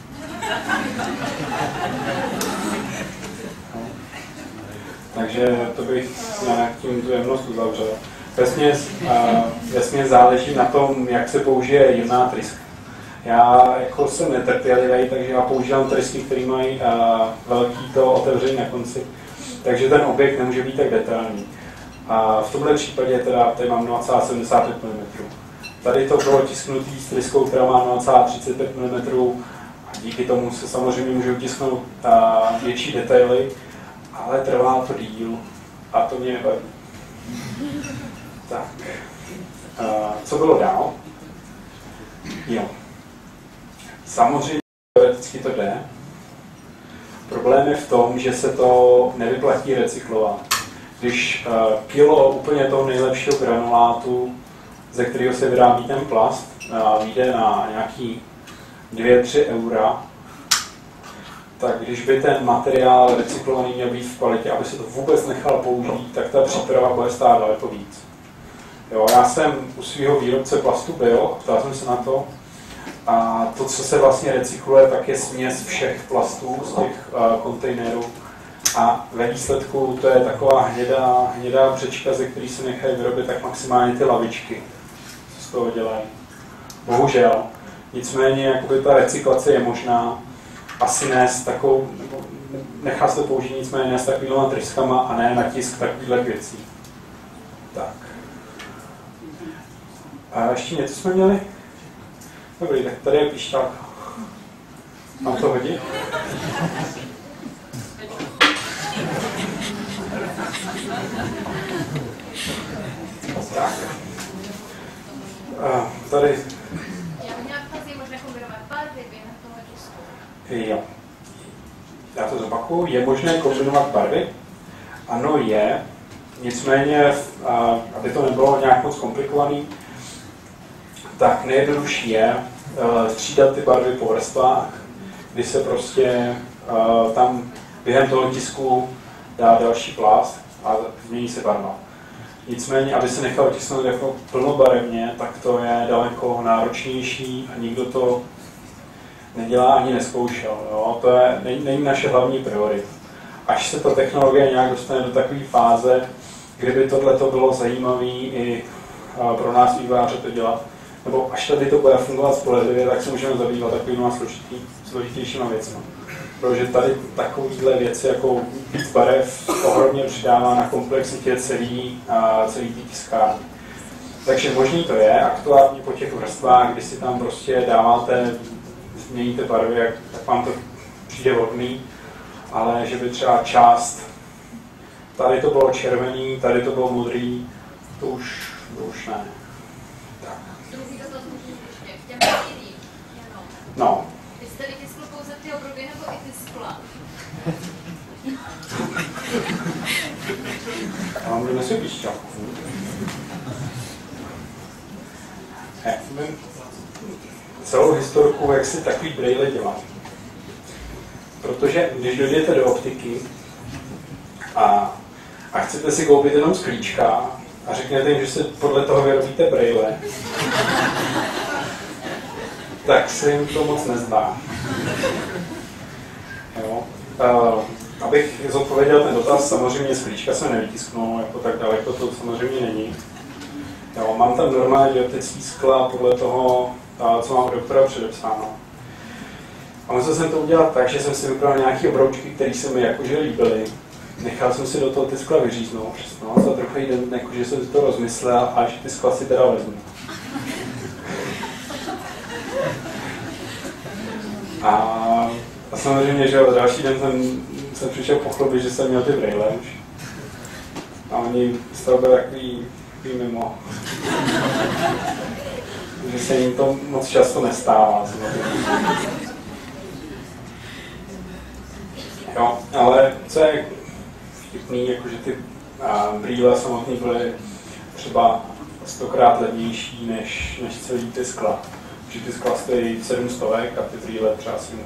Takže to bych nějak tím tu jemnost uzavřel. Vesměs záleží na tom, jak se použije jemná tryska. Já jako jsem netrpělivý, takže já používám trysky, které mají velký to otevření na konci. Takže ten objekt nemůže být tak detailní. A v tomhle případě teda tady mám 0,75 mm. Tady to bylo tisknutý s tryskou, která má 0,35 mm. A díky tomu se samozřejmě můžou tisknout větší detaily, ale trvá to díl a to mě nebaví. Tak, co bylo dál? Jo. Samozřejmě teoreticky to jde. Problém je v tom, že se to nevyplatí recyklovat. Když kilo úplně toho nejlepšího granulátu, ze kterého se vyrábí ten plast, vyjde na nějaký 2-3 eura, tak když by ten materiál recyklovaný měl být v kvalitě, aby se to vůbec nechal použít, tak ta příprava bude stát daleko víc. Jo, já jsem u svého výrobce plastu byl, ptal jsem se na to, a to, co se vlastně recykluje, tak je směs všech plastů z těch kontejnerů. A ve výsledku to je taková hnědá břečka, ze který se nechají vyrobit tak maximálně ty lavičky, co z toho dělají. Bohužel. Nicméně jakoby ta recyklace je možná asi ne s takovou, nebo nechá se to použít, nicméně ne s takovýhlema tryskama a ne na tisk takovýhle věcí. Tak. A ještě něco jsme měli? Dobrý, tak tady je píšťalka. Mám to hodit? Tak. Tady. Já bych měla dotaz, je možné kombinovat barvy během toho tisku? Jo. Já to zopakuju. Je možné kombinovat barvy? Ano, je. Nicméně, aby to nebylo nějak moc komplikovaný, tak nejjednodušší je střídat ty barvy po vrstvách, kdy se prostě tam během toho tisku dá další plást a změní se barva. Nicméně, aby se nechal tisknout jako plnobarevně, tak to je daleko náročnější a nikdo to nedělá ani nezkoušel. Jo? To není naše hlavní priorita. Až se ta technologie nějak dostane do takové fáze, kdyby tohleto bylo zajímavé i pro nás vývojáře to dělat, nebo až tady to bude fungovat spolehlivě, tak se můžeme zabývat takovými složitějšíma věcmi. Protože tady takovýhle věci jako víc barev ohromně přidává na komplexitě celý ty tiskárny. Takže možný to je, aktuálně po těch vrstvách, kdy si tam prostě dáváte, změníte barvy, jak vám to přijde vhodný, ale že by třeba část, tady to bylo červený, tady to bylo modrý, to už ne. Tak. Druhý dotaz můžu ještě k těm bílým. No. Vy jste vytiskl pouze ty obruby nebo i ty skla? Já mám dnes píšťalku. Celou historku, jak si takový brejle dělat. Protože když dojdete do optiky a chcete si koupit jenom sklíčka a řeknete jim, že se podle toho vyrobíte brejle, tak se jim to moc nezdá. Jo. Abych zodpověděl ten dotaz, samozřejmě sklíčka se nevytisknou, jako tak daleko to samozřejmě není. Jo, mám tam normálně dioptrický skla podle toho, co mám u doktora předepsáno. A musel jsem to udělat tak, že jsem si vybral nějaké obroučky, které se mi jakože líbily. Nechal jsem si do toho ty skla vyříznout, no, za druhý den, jakože jsem si to rozmyslel a že ty skla si teda vezmu. A samozřejmě, že další den jsem přišel pochlubit, že jsem měl ty brejle už. A oni z toho byli takový mimo. Že se jim to moc často nestává. Jo, ale co je vtipný, jakože ty brýle samotný byly třeba 100krát levnější než celý ty skla. Že ty skla stojí 700 a ty brýle třeba 700.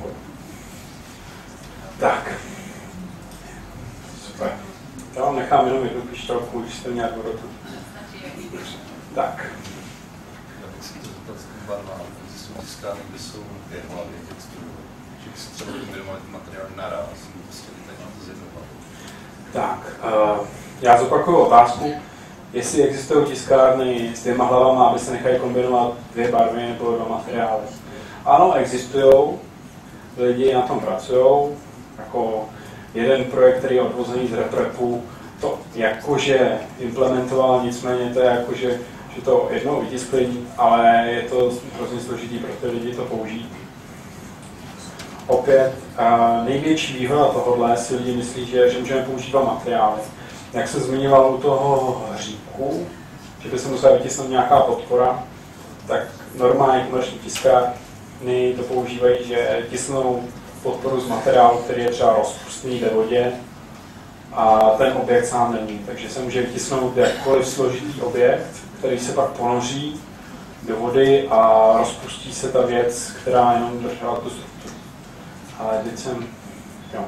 Tak. Super. Já vám nechám jenom jednu píšťalku, když jste nějak vodotu. Tak. Já bych si to zeptat s tím barvám, protože jsou tiskárny, kde jsou dvě hlavy texturu, že by si třeba kombinovat materiály naraz, nebo prostě teď na to z jednou hlavou. Tak, já zopakuju otázku, jestli existují tiskárny s dvěma hlavama, aby se nechají kombinovat dvě barvy nebo dva materiály. Ano, existují, lidi na tom pracují, jako jeden projekt, který je odvozený z RepRepu, to jakože implementoval, nicméně to je jakože, že to jednou vytiskli, ale je to hrozně složitý pro ty lidi to použít. Opět, největší výhoda tohohle si lidi myslí, že můžeme používat materiály. Jak jsem zmiňoval u toho hříku, že by se musela vytisknout nějaká podpora, tak normálně komerční tiskárny to používají, že tisknou podporu z materiálu, který je třeba rozpustný ve vodě a ten objekt sám není. Takže se může vytisknout jakkoliv složitý objekt, který se pak ponoří do vody a rozpustí se ta věc, která jenom držela tu strukturu. Ale teď jsem... Jo.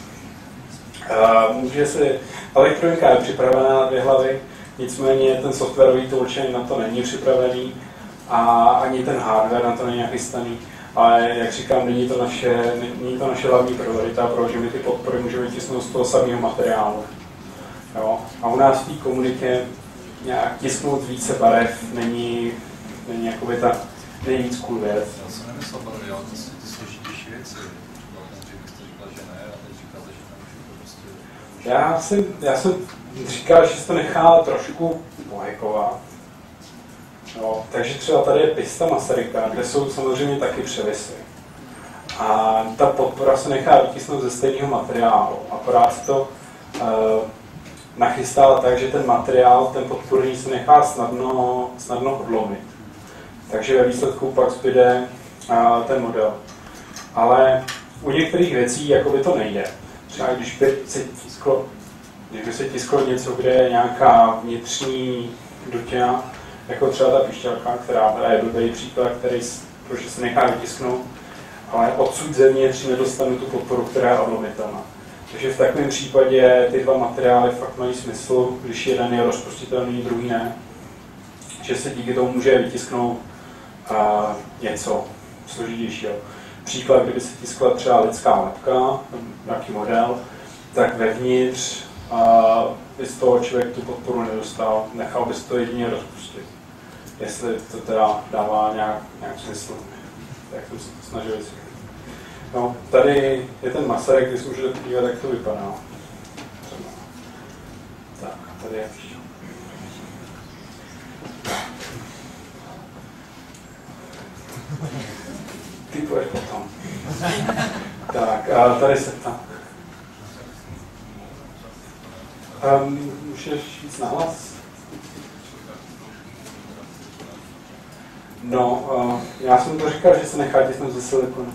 Může se... Elektronika je připravená na dvě hlavy, nicméně ten softwarový toolchain na to není připravený a ani ten hardware na to není chystaný. Ale jak říkám, není to naše hlavní priorita, protože my ty podpory můžeme tisknout z toho samého materiálu. Jo? A u nás v té komunitě nějak tisknout více barev není jakoby ta nejvíc cool věc. Já jsem nemyslel barvy, ale ty složitější věci. Třeba ten dřív byste říkal, že ne, a teď říkáte, že tam prostě... Já jsem říkal, že se to nechá trošku pohekovat. No, takže třeba tady je pista Masaryka, kde jsou samozřejmě taky převisy. A ta podpora se nechá vytisknout ze stejného materiálu. Akorát se to nachystá tak, že ten materiál, ten podporný, se nechá snadno odlomit. Takže ve výsledku pak zbyde ten model. Ale u některých věcí jakoby to nejde. Třeba když by se tisklo něco, kde je nějaká vnitřní dutina, jako třeba ta pišťalka, která je blbý příklad, který protože se nechá vytisknout, ale odsud zevnitř nedostanu tu podporu, která je odlomitelná. Takže v takovém případě ty dva materiály fakt mají smysl, když jeden je rozprostitelný, druhý ne. Že se díky tomu může vytisknout něco složitějšího. Příklad, kdyby se tiskla třeba lidská lebka, nějaký model, tak vevnitř by z toho člověk tu podporu nedostal, nechal by se to jedině rozpustit. Jestli to teda dává nějak smysl, jak jsem se to snažil vysvětlit. No, tady je ten Masaryk, když se můžete podívat, jak to vypadá. Tak, tady je příště. Ty půjdeš potom. Tak, a tady se tam. Můžeš víc nahlas? No, já jsem to říkal, že se nechá tisknout ze silikonu.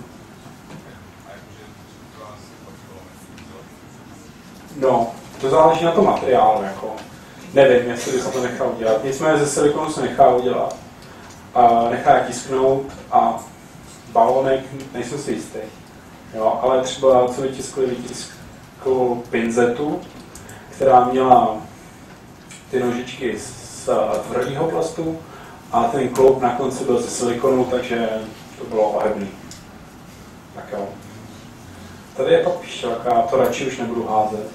No, to záleží na tom materiálu, jako. Nevím, jestli by se to nechal udělat. Nicméně ze silikonu se nechá udělat. Nechá tisknout a balonek, nejsem si jistý. Jo, ale třeba co vytiskl pinzetu, která měla ty nožičky z tvrdého plastu a ten kloup na konci byl ze silikonu, takže to bylo ohebný. Tak jo. Tady je pak pišťalka, to radši už nebudu házet.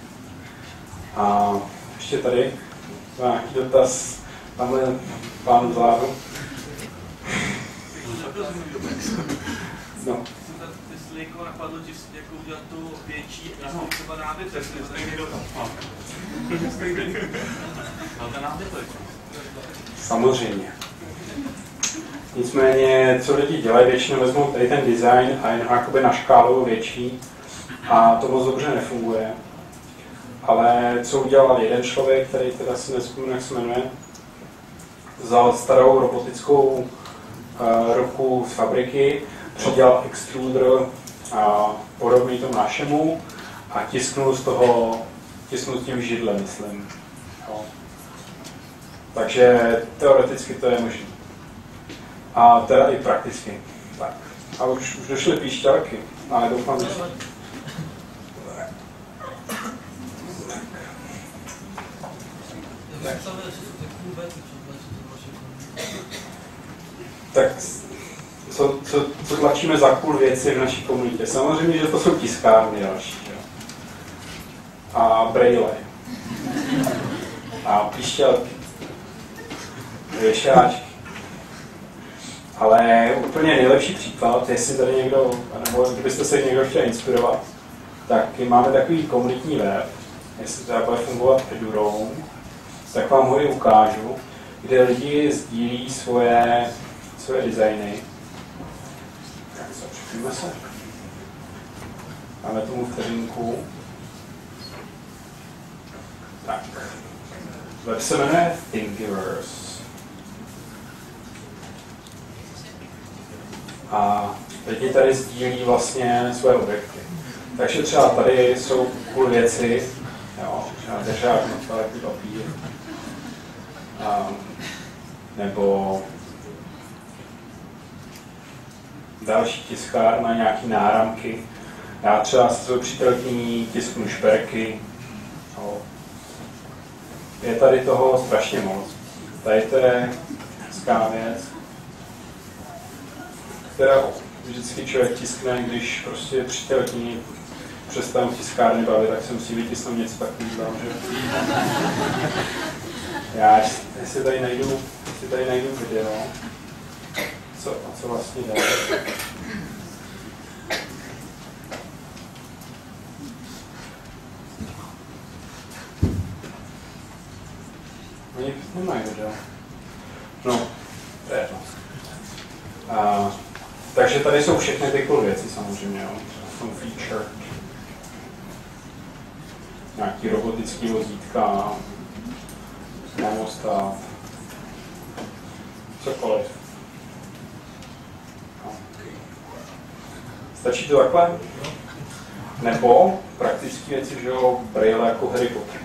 A ještě tady nějaký dotaz, tamhle pán vzadu. No. Jestli jako napadlo, že jako udělat tu větší, třeba nábytek, jestli někdo tam má. Velká nábytek. Samozřejmě. Nicméně, co lidi dělají, většinou vezmou tady ten design a jen jakoby na škálu větší a to moc dobře nefunguje. Ale co udělal jeden člověk, který teda si nevzpomínám, jak se jmenuje, vzal starou robotickou ruku z fabriky, přidělal extruder podobný tomu našemu a tisknul tím židlem, myslím. Jo. Takže teoreticky to je možné. A teda i prakticky. Tak. A už došly píšťalky, ale doufám, že... Tak co tlačíme za cool věci v naší komunitě? Samozřejmě, že to jsou tiskárny další. Jo. A braille. A píšťalky. Věšáčky. Ale úplně nejlepší příklad, jestli tady někdo, nebo kdybyste se někdo chtěl inspirovat, tak máme takový komunitní web, jestli to bude fungovat Edurou, tak vám ho i ukážu, kde lidi sdílí svoje designy. Tak zapřipíme se. Máme tomu vteřinku. Tak. Web se jmenuje Thingiverse. A lidi tady sdílí vlastně své objekty. Takže třeba tady jsou cool věci, jo, třeba držák na toaletní papír, nebo další tiskárna, nějaký náramky. Já třeba se svou přítelkyní tisknu šperky. Jo. Je tady toho strašně moc. Tady to je hezká věc, která vždycky člověk tiskne, když prostě přítelkyni přestanu tiskárny bavit, tak se musí vytisknout něco takového, že? Já si tady najdu video. co vlastně jde. Oni nemají video. No, to je jedno. Takže tady jsou všechny ty cool věci samozřejmě, jo. Jsou feature. Nějaký robotický vozítka, namostat, cokoliv. No. Stačí to takhle? Nebo praktické věci, že jo, brýle jako Harry Potter.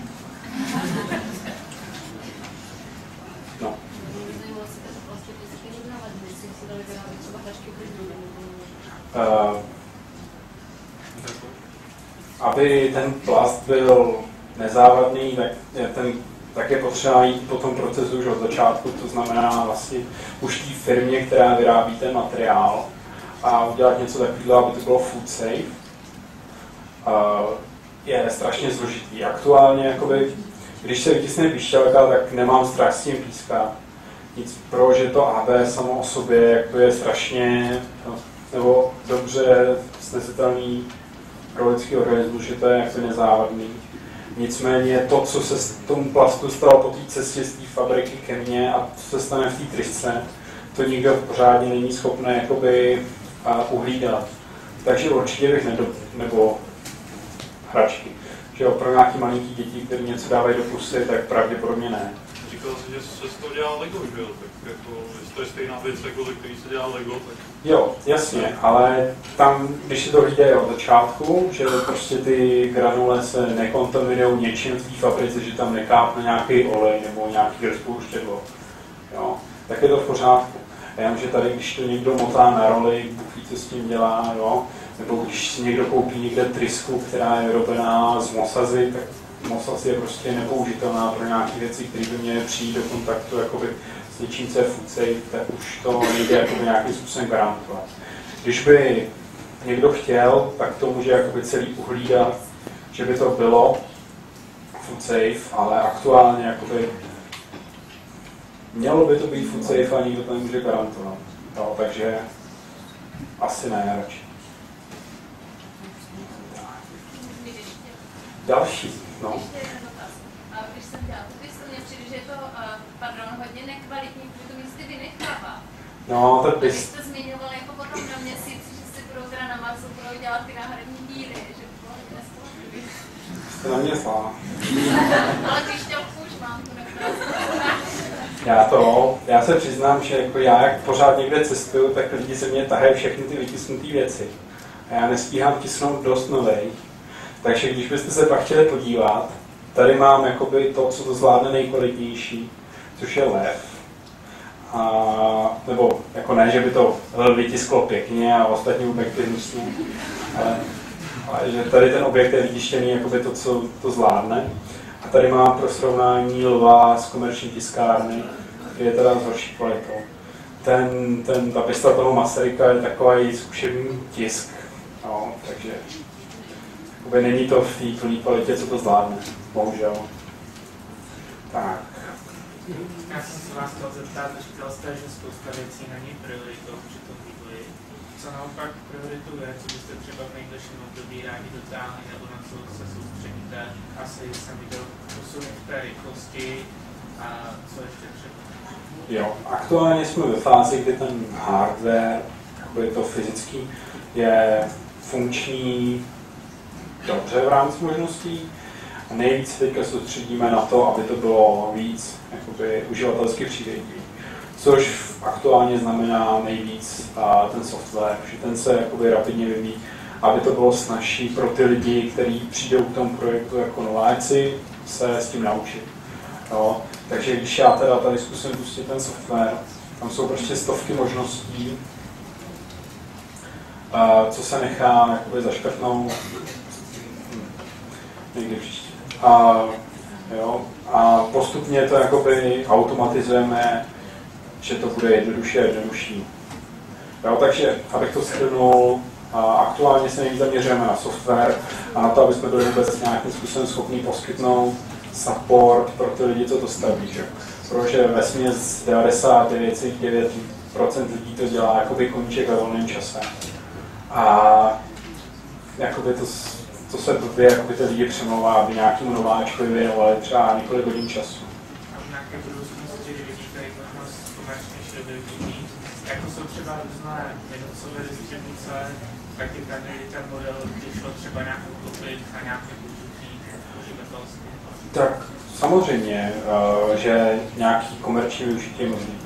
No. Aby ten plast byl nezávadný, tak je potřeba jít po tom procesu už od začátku, to znamená vlastně už té firmě, která vyrábí ten materiál, a udělat něco takového, aby to bylo food safe, je strašně složitý. Aktuálně, jakoby, když se vytisne píšťalka, tak nemám strach s tím pískat. Nic pro, že to AB samo o sobě jako je strašně nebo dobře snesitelný pro lidský organismus, že to je jako nezávadný. Nicméně to, co se tomu plastu stalo po té cestě z té fabriky ke mně a co se stane v té trysce, to nikdo pořádně není schopný jakoby uhlídat. Takže určitě bych nebo hračky. Že jo, pro nějaký malinký děti, které něco dávají do pusy, tak pravděpodobně ne. Říkal jsi, že se z toho dělá Lego, že jo? Tak jako, jestli to je stejná věc, jako ze který se dělá Lego, tak... Jo, jasně, ale tam, když si to hlídají od začátku, že prostě ty granule se nekontaminují něčím v té fabrice, že tam nekápne nějaký olej nebo nějaký rozpouštědlo, jo, tak je to v pořádku. Já vím, že tady, když to někdo motá na roli, Bůh ví, co s tím dělá, jo, nebo když si někdo koupí někde trysku, která je vyrobená z mosazy, tak mosaz je prostě nepoužitelná pro nějaké věci, které by měly přijít do kontaktu jakoby s něčím, co je food safe, tak už to nejde jakoby nějakým způsobem garantovat. Když by někdo chtěl, tak to může jakoby celý uhlídat, že by to bylo food safe, ale aktuálně jakoby mělo by to být food safe a nikdo to nemůže garantovat. No, takže asi ne radši. Další, no. Když jsem dělala tu písku, mně přijde, že je to, hodně nekvalitní, protože to místy vynechává. No, to Když jste zmiňoval jako potom na měsíc, že si budou teda na Marsu budou dělat ty náhradní díry, že by bylo hodně společný. Jste na mě slá. Ale když chtělku už mám, to Já se přiznám, že jako já, jak pořád někde cestuju, tak lidi se mě tahají všechny ty vytisknuté věci. A já nestíhám tisknout dost novej. Takže když byste se pak chtěli podívat, tady mám jakoby to, co to zvládne nejkvalitnější, což je lev. Nebo jako ne, že by to vytisklo pěkně a ostatní objekty hnusně, ale že tady ten objekt je vytištěný jakoby to, co to zvládne. A tady mám pro srovnání lva z komerční tiskárny, který je teda s horší kvalitou. Ta pista toho Masaryka je takový zkušební tisk, no, takže není to v té plné kvalitě, co to zvládne, bohužel. Tak. Já jsem se vás chtěl zeptat, říkal jste, že spousta věcí není prioritou při tom vývoji. Co naopak prioritou je, co byste třeba v nejbližším období rádi dotáhli, nebo na co se soustředíte? Asi jsem viděl posuny v té rychlosti a co ještě třeba? Jo, aktuálně jsme ve fázi, kdy ten hardware, jako je to fyzický, je funkční dobře v rámci možností. A nejvíc teďka soustředíme na to, aby to bylo víc jakoby uživatelsky přívětivé. Což aktuálně znamená nejvíc ten software, že ten se jakoby rapidně vyvíjí, aby to bylo snazší pro ty lidi, kteří přijdou k tomu projektu jako nováčci, se s tím naučit. Jo. Takže když já teda tady zkusím pustit ten software, tam jsou prostě stovky možností, co se nechá jakoby zaškrtnout někdy příště. A postupně to jakoby automatizujeme, že to bude jednodušší. Jo, takže, abych to shrnul, aktuálně se nejvíc zaměřujeme na software a na to, aby jsme byli vůbec nějakým způsobem schopni poskytnout support pro ty lidi, co to staví. Že? Protože vesměs 99,9 90% lidí to dělá jakoby koníček ve volném čase. A jakoby to se blbě jakoby ty lidi přemlouvá, aby nějakému nováčkovi věnovali třeba několik hodin času. A v nějaké budoucnosti vidíte i možnost komerčnějšího využití, jako jsou třeba různé minusové distribuce, taky tady ten model, když šlo třeba nějakou koupit a nějaké využití uživatelské. Tak samozřejmě, že nějaký komerční využití je možný.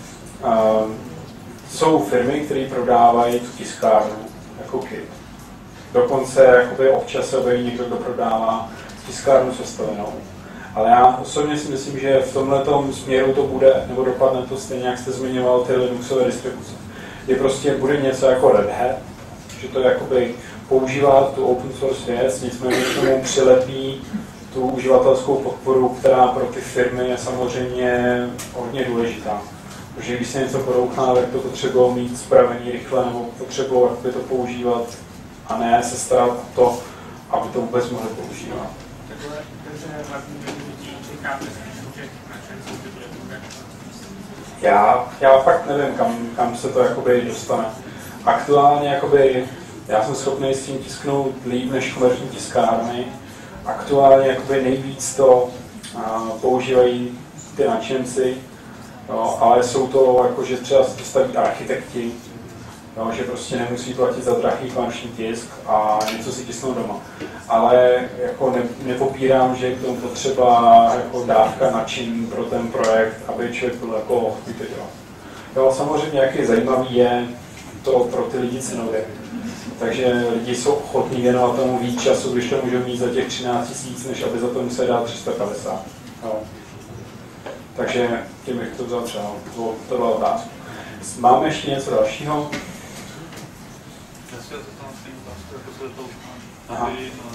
Jsou firmy, které prodávají tu tiskárnu jako kit. Dokonce jakoby občas se objeví někdo, kdo prodává tiskárnu sestavenou. Ale já osobně si myslím, že v tomhletom směru to bude, nebo dopadne to stejně, jak jste zmiňoval ty Linuxové distribuce. Kdy prostě bude něco jako Red Hat, že to jakoby používá tu open source věc, nicméně k tomu přilepí tu uživatelskou podporu, která pro ty firmy je samozřejmě hodně důležitá. Protože když se něco porouchá, tak to potřebují mít spravený rychle, nebo potřebují to používat a ne se starat o to, aby to vůbec mohli používat. Takže hlavní využití čekáte spíš, že na čem se to bude pokračovat? Já fakt nevím, kam se to jakoby dostane. Aktuálně jakoby, já jsem schopný s tím tisknout líp než komerční tiskárny. Aktuálně jakoby nejvíc to používají ty nadšenci, no, ale jsou to jakože třeba se dostaví architekti, no, že prostě nemusí platit za drahý kvanční tisk a něco si tisknou doma. Ale jako nepopírám, že je k tomu potřeba jako dávka nadšení pro ten projekt, aby člověk byl jako ochotný to dělat. Jo, samozřejmě, jak je zajímavý je to pro ty lidi cenově. Takže lidi jsou ochotní věnovat tomu víc času, když to můžou mít za těch 13 000, než aby za to museli dát 350. Jo. Takže tím bych to vzal třeba. To byla otázka. Máme ještě něco dalšího? Dneska to tam stejně otázka, jako se to Aha.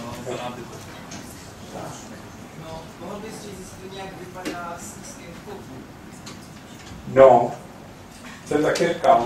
No, mohl bys říct, jestli to nějak vypadá s tím koupů? No, jsem taky říkal.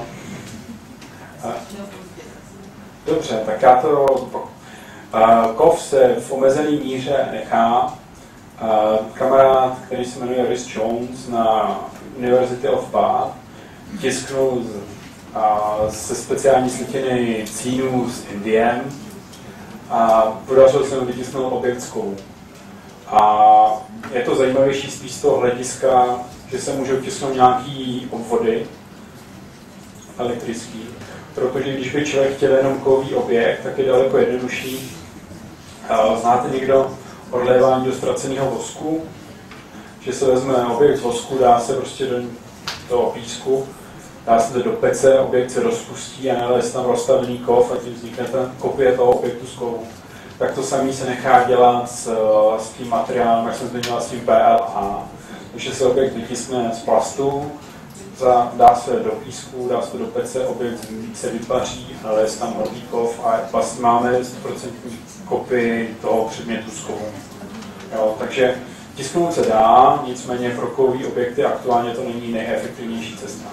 Dobře, tak já to kov se v omezené míře nechá. Kamarád, který se jmenuje Rhys Jones na University of Bath, tisknul ze speciální slitiny cínu s indiem a podařilo se mu vytisknout objekt z kovu. A je to zajímavější spíš z toho hlediska, že se můžou tisknout nějaký obvody elektrický, protože když by člověk chtěl jenom kovový objekt, tak je daleko jednodušší. Znáte někdo odlévání do ztraceného vosku? Že se vezme objekt z vosku, dá se prostě do toho písku, dá se to do pece, objekt se rozpustí a naleze tam rozstavený kov a tím vznikne kopie toho objektu z kovu. Tak to samé se nechá dělat s tím materiálem, jak jsem zmiňoval, s tím PLA. Takže se objekt vytiskne z plastu, dá se do písku, dá se do pece, objekt se vypaří, naleze tam horký kov a vlastně máme 100% kopii toho předmětu z kovu. Jo, takže tisknout se dá, nicméně pro kovové objekty aktuálně to není nejefektivnější cesta.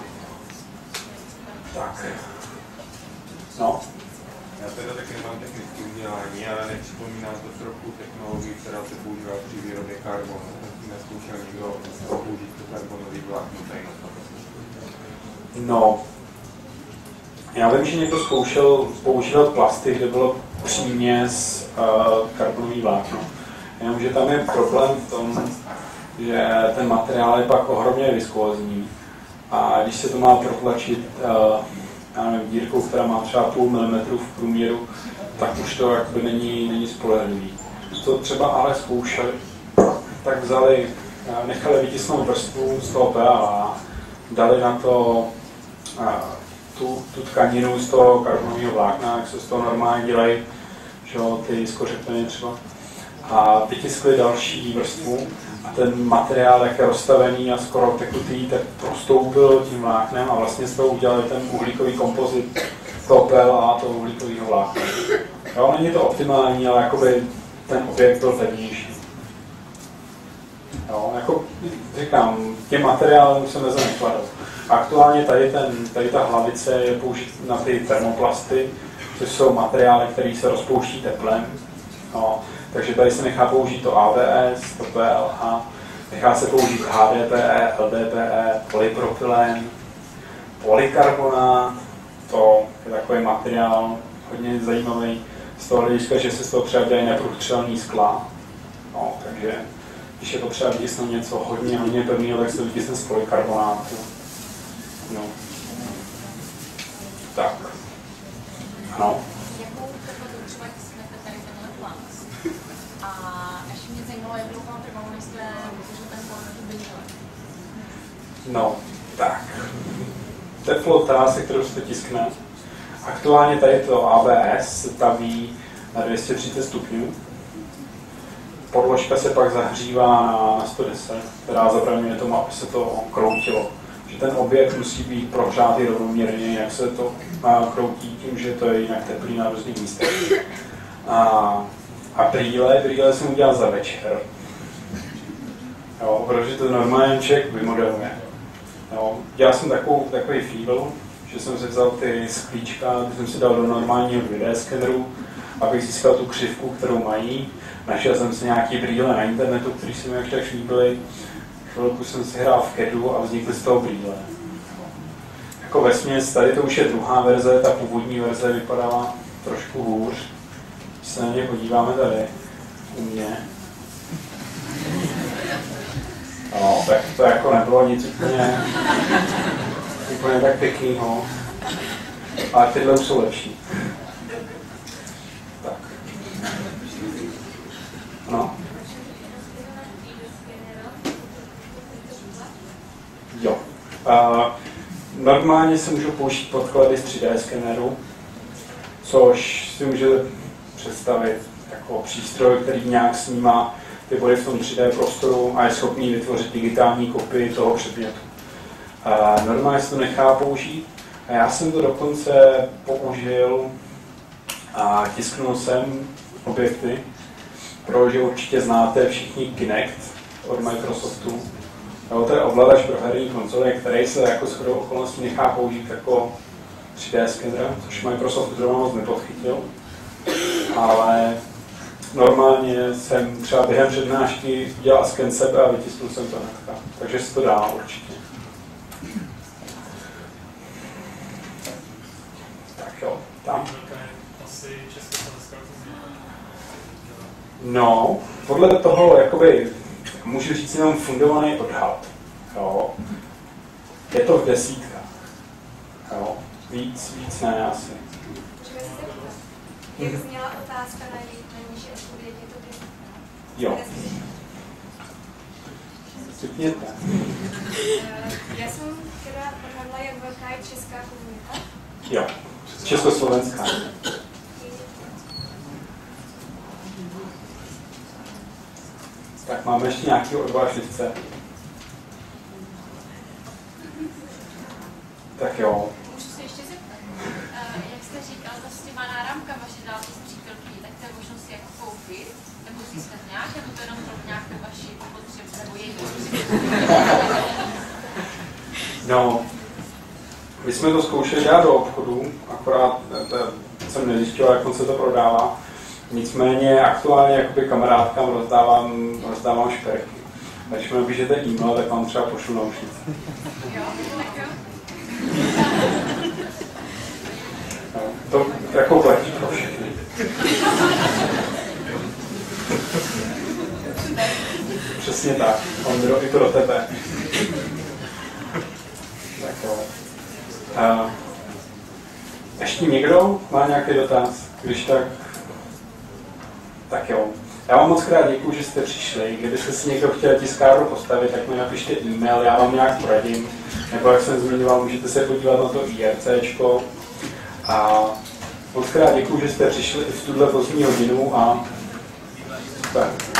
Tak. No. Já teda taky nemám technické vzdělání, ale nepřipomínám to trochu technologii, která se používá při výrobě karbonu. Neskoušel někdo použít to karbonový vlákno tady na to? No. Já vím, že někdo zkoušel používat plasty, kde bylo příměs karbonový vlákno. Jenomže tam je problém v tom, že ten materiál je pak ohromně viskózní. A když se to má protlačit já nevím, dírkou, která má třeba 0,5 mm v průměru, tak už to jakoby není spolehlivý. To třeba ale zkoušeli, tak vzali, nechali vytisknout vrstvu z toho PLA, dali na to tu tkaninu z toho karbonového vlákna, jak se z toho normálně dělají, že ty skořepiny třeba. A vytiskli další vrstvu a ten materiál, jak je rozstavený a skoro tekutý, tak prostoupil tím vláknem a vlastně z toho udělali ten uhlíkový kompozit toho PLA a toho uhlíkového vlákna. Jo, není to optimální, ale jakoby ten objekt byl pevnější. Jo, jako říkám, těm materiálům se meze nekladou. Aktuálně tady ta hlavice je použít na ty termoplasty, což jsou materiály, které se rozpouští teplem. No, takže tady se nechá použít to ABS, to PLA, nechá se použít HDPE, LDPE, polypropylen. Polykarbonát, to je takový materiál hodně zajímavý z toho hlediska, že se z toho třeba dělají neprůstřelný skla. No, takže když je potřeba vytisnout něco hodně pevného, tak se to vytisne z polykarbonátu. No. Tak. Ano. Jakou teplotu třeba tisknete tady tenhle plast? A ještě mě zajímalo, jak dlouho trvalo, než jste vytvořil ten plast brýle. No, tak. Teplota, se kterou se tiskne. Aktuálně tady to ABS se taví na 230 stupňů. Podložka se pak zahřívá na 110, která zabraňuje tomu, aby se to kroutilo. Že ten objekt musí být prohřátý rovnoměrně, jak se to kroutí tím, že to je jinak teplý na různých místech. A brýle jsem udělal za večer. Jo, protože to normálně člověk vymodeluje. Jo, dělal jsem takový fíl, že jsem si vzal ty sklíčka, ty jsem si dal do normálního 2D skeneru, abych získal tu křivku, kterou mají. Našel jsem si nějaký brýle na internetu, který se mi jak tak líbily. Chvilku jsem si hrál v CADu a vznikly z toho brýle. Jako vesměs, tady to už je druhá verze, ta původní verze vypadala trošku hůř. Když se na ně podíváme tady, u mě. No, tak to jako nebylo nic úplně tak pěknýho. Ale tyhle už jsou lepší. Tak. No. Jo. Normálně se můžou použít podklady z 3D skeneru, což si můžete představit jako přístroj, který nějak snímá ty body v tom 3D prostoru a je schopný vytvořit digitální kopii toho předmětu. Normálně se to nechá použít a já jsem to dokonce použil a tisknul jsem objekty, protože určitě znáte všichni Kinect od Microsoftu. Jo, to je ovladač pro herní konzole, který se jako shodou okolností nechá použít jako 3D skener, což Microsoft zrovna moc nepodchytil. Ale normálně jsem třeba během přednášky dělal sken sebe a vytisknul jsem to hnedka. Takže se to dá určitě. Tak jo, tam. No, podle toho, jakoby, můžu říct jenom fundovaný odhad. Jo. Je to v desítkách. Jo. Víc ne asi. Jak zněla otázka na nižší odpověď, je to desítka? Jo. Cipněte. Já jsem teda odhadla, jak velká je česká komunita. Jo. Československá. Tak máme ještě nějaký odvážlivce. Tak jo. Můžu se ještě zeptat, jak jste říkal, to s těma náramkama, že dáte z přítelky, tak to je možnost si jako koupit, nebo získat nějak, nebo to jenom pro nějakou vaši potřebu, nebo její No, my jsme to zkoušeli dát do obchodu, akorát jsem nezjistil, jak on se to prodává. Nicméně aktuálně jakoby kamarádkám rozdávám šperky. A když mi napíšete e-mail, tak vám třeba pošlu naušnice. Jo, tak jo. No, to jako platí pro všechny. Přesně tak, Ondro, i pro tebe. Tak jo. Ještě někdo má nějaký dotaz? Když tak jo. Já vám moc krát děkuju, že jste přišli. Kdybyste si někdo chtěl tiskárnu postavit, tak mi napište e-mail, já vám nějak poradím. Nebo jak jsem zmiňoval, můžete se podívat na to IRCčko. A moc krát děkuju, že jste přišli i v tuhle pozdní hodinu a super.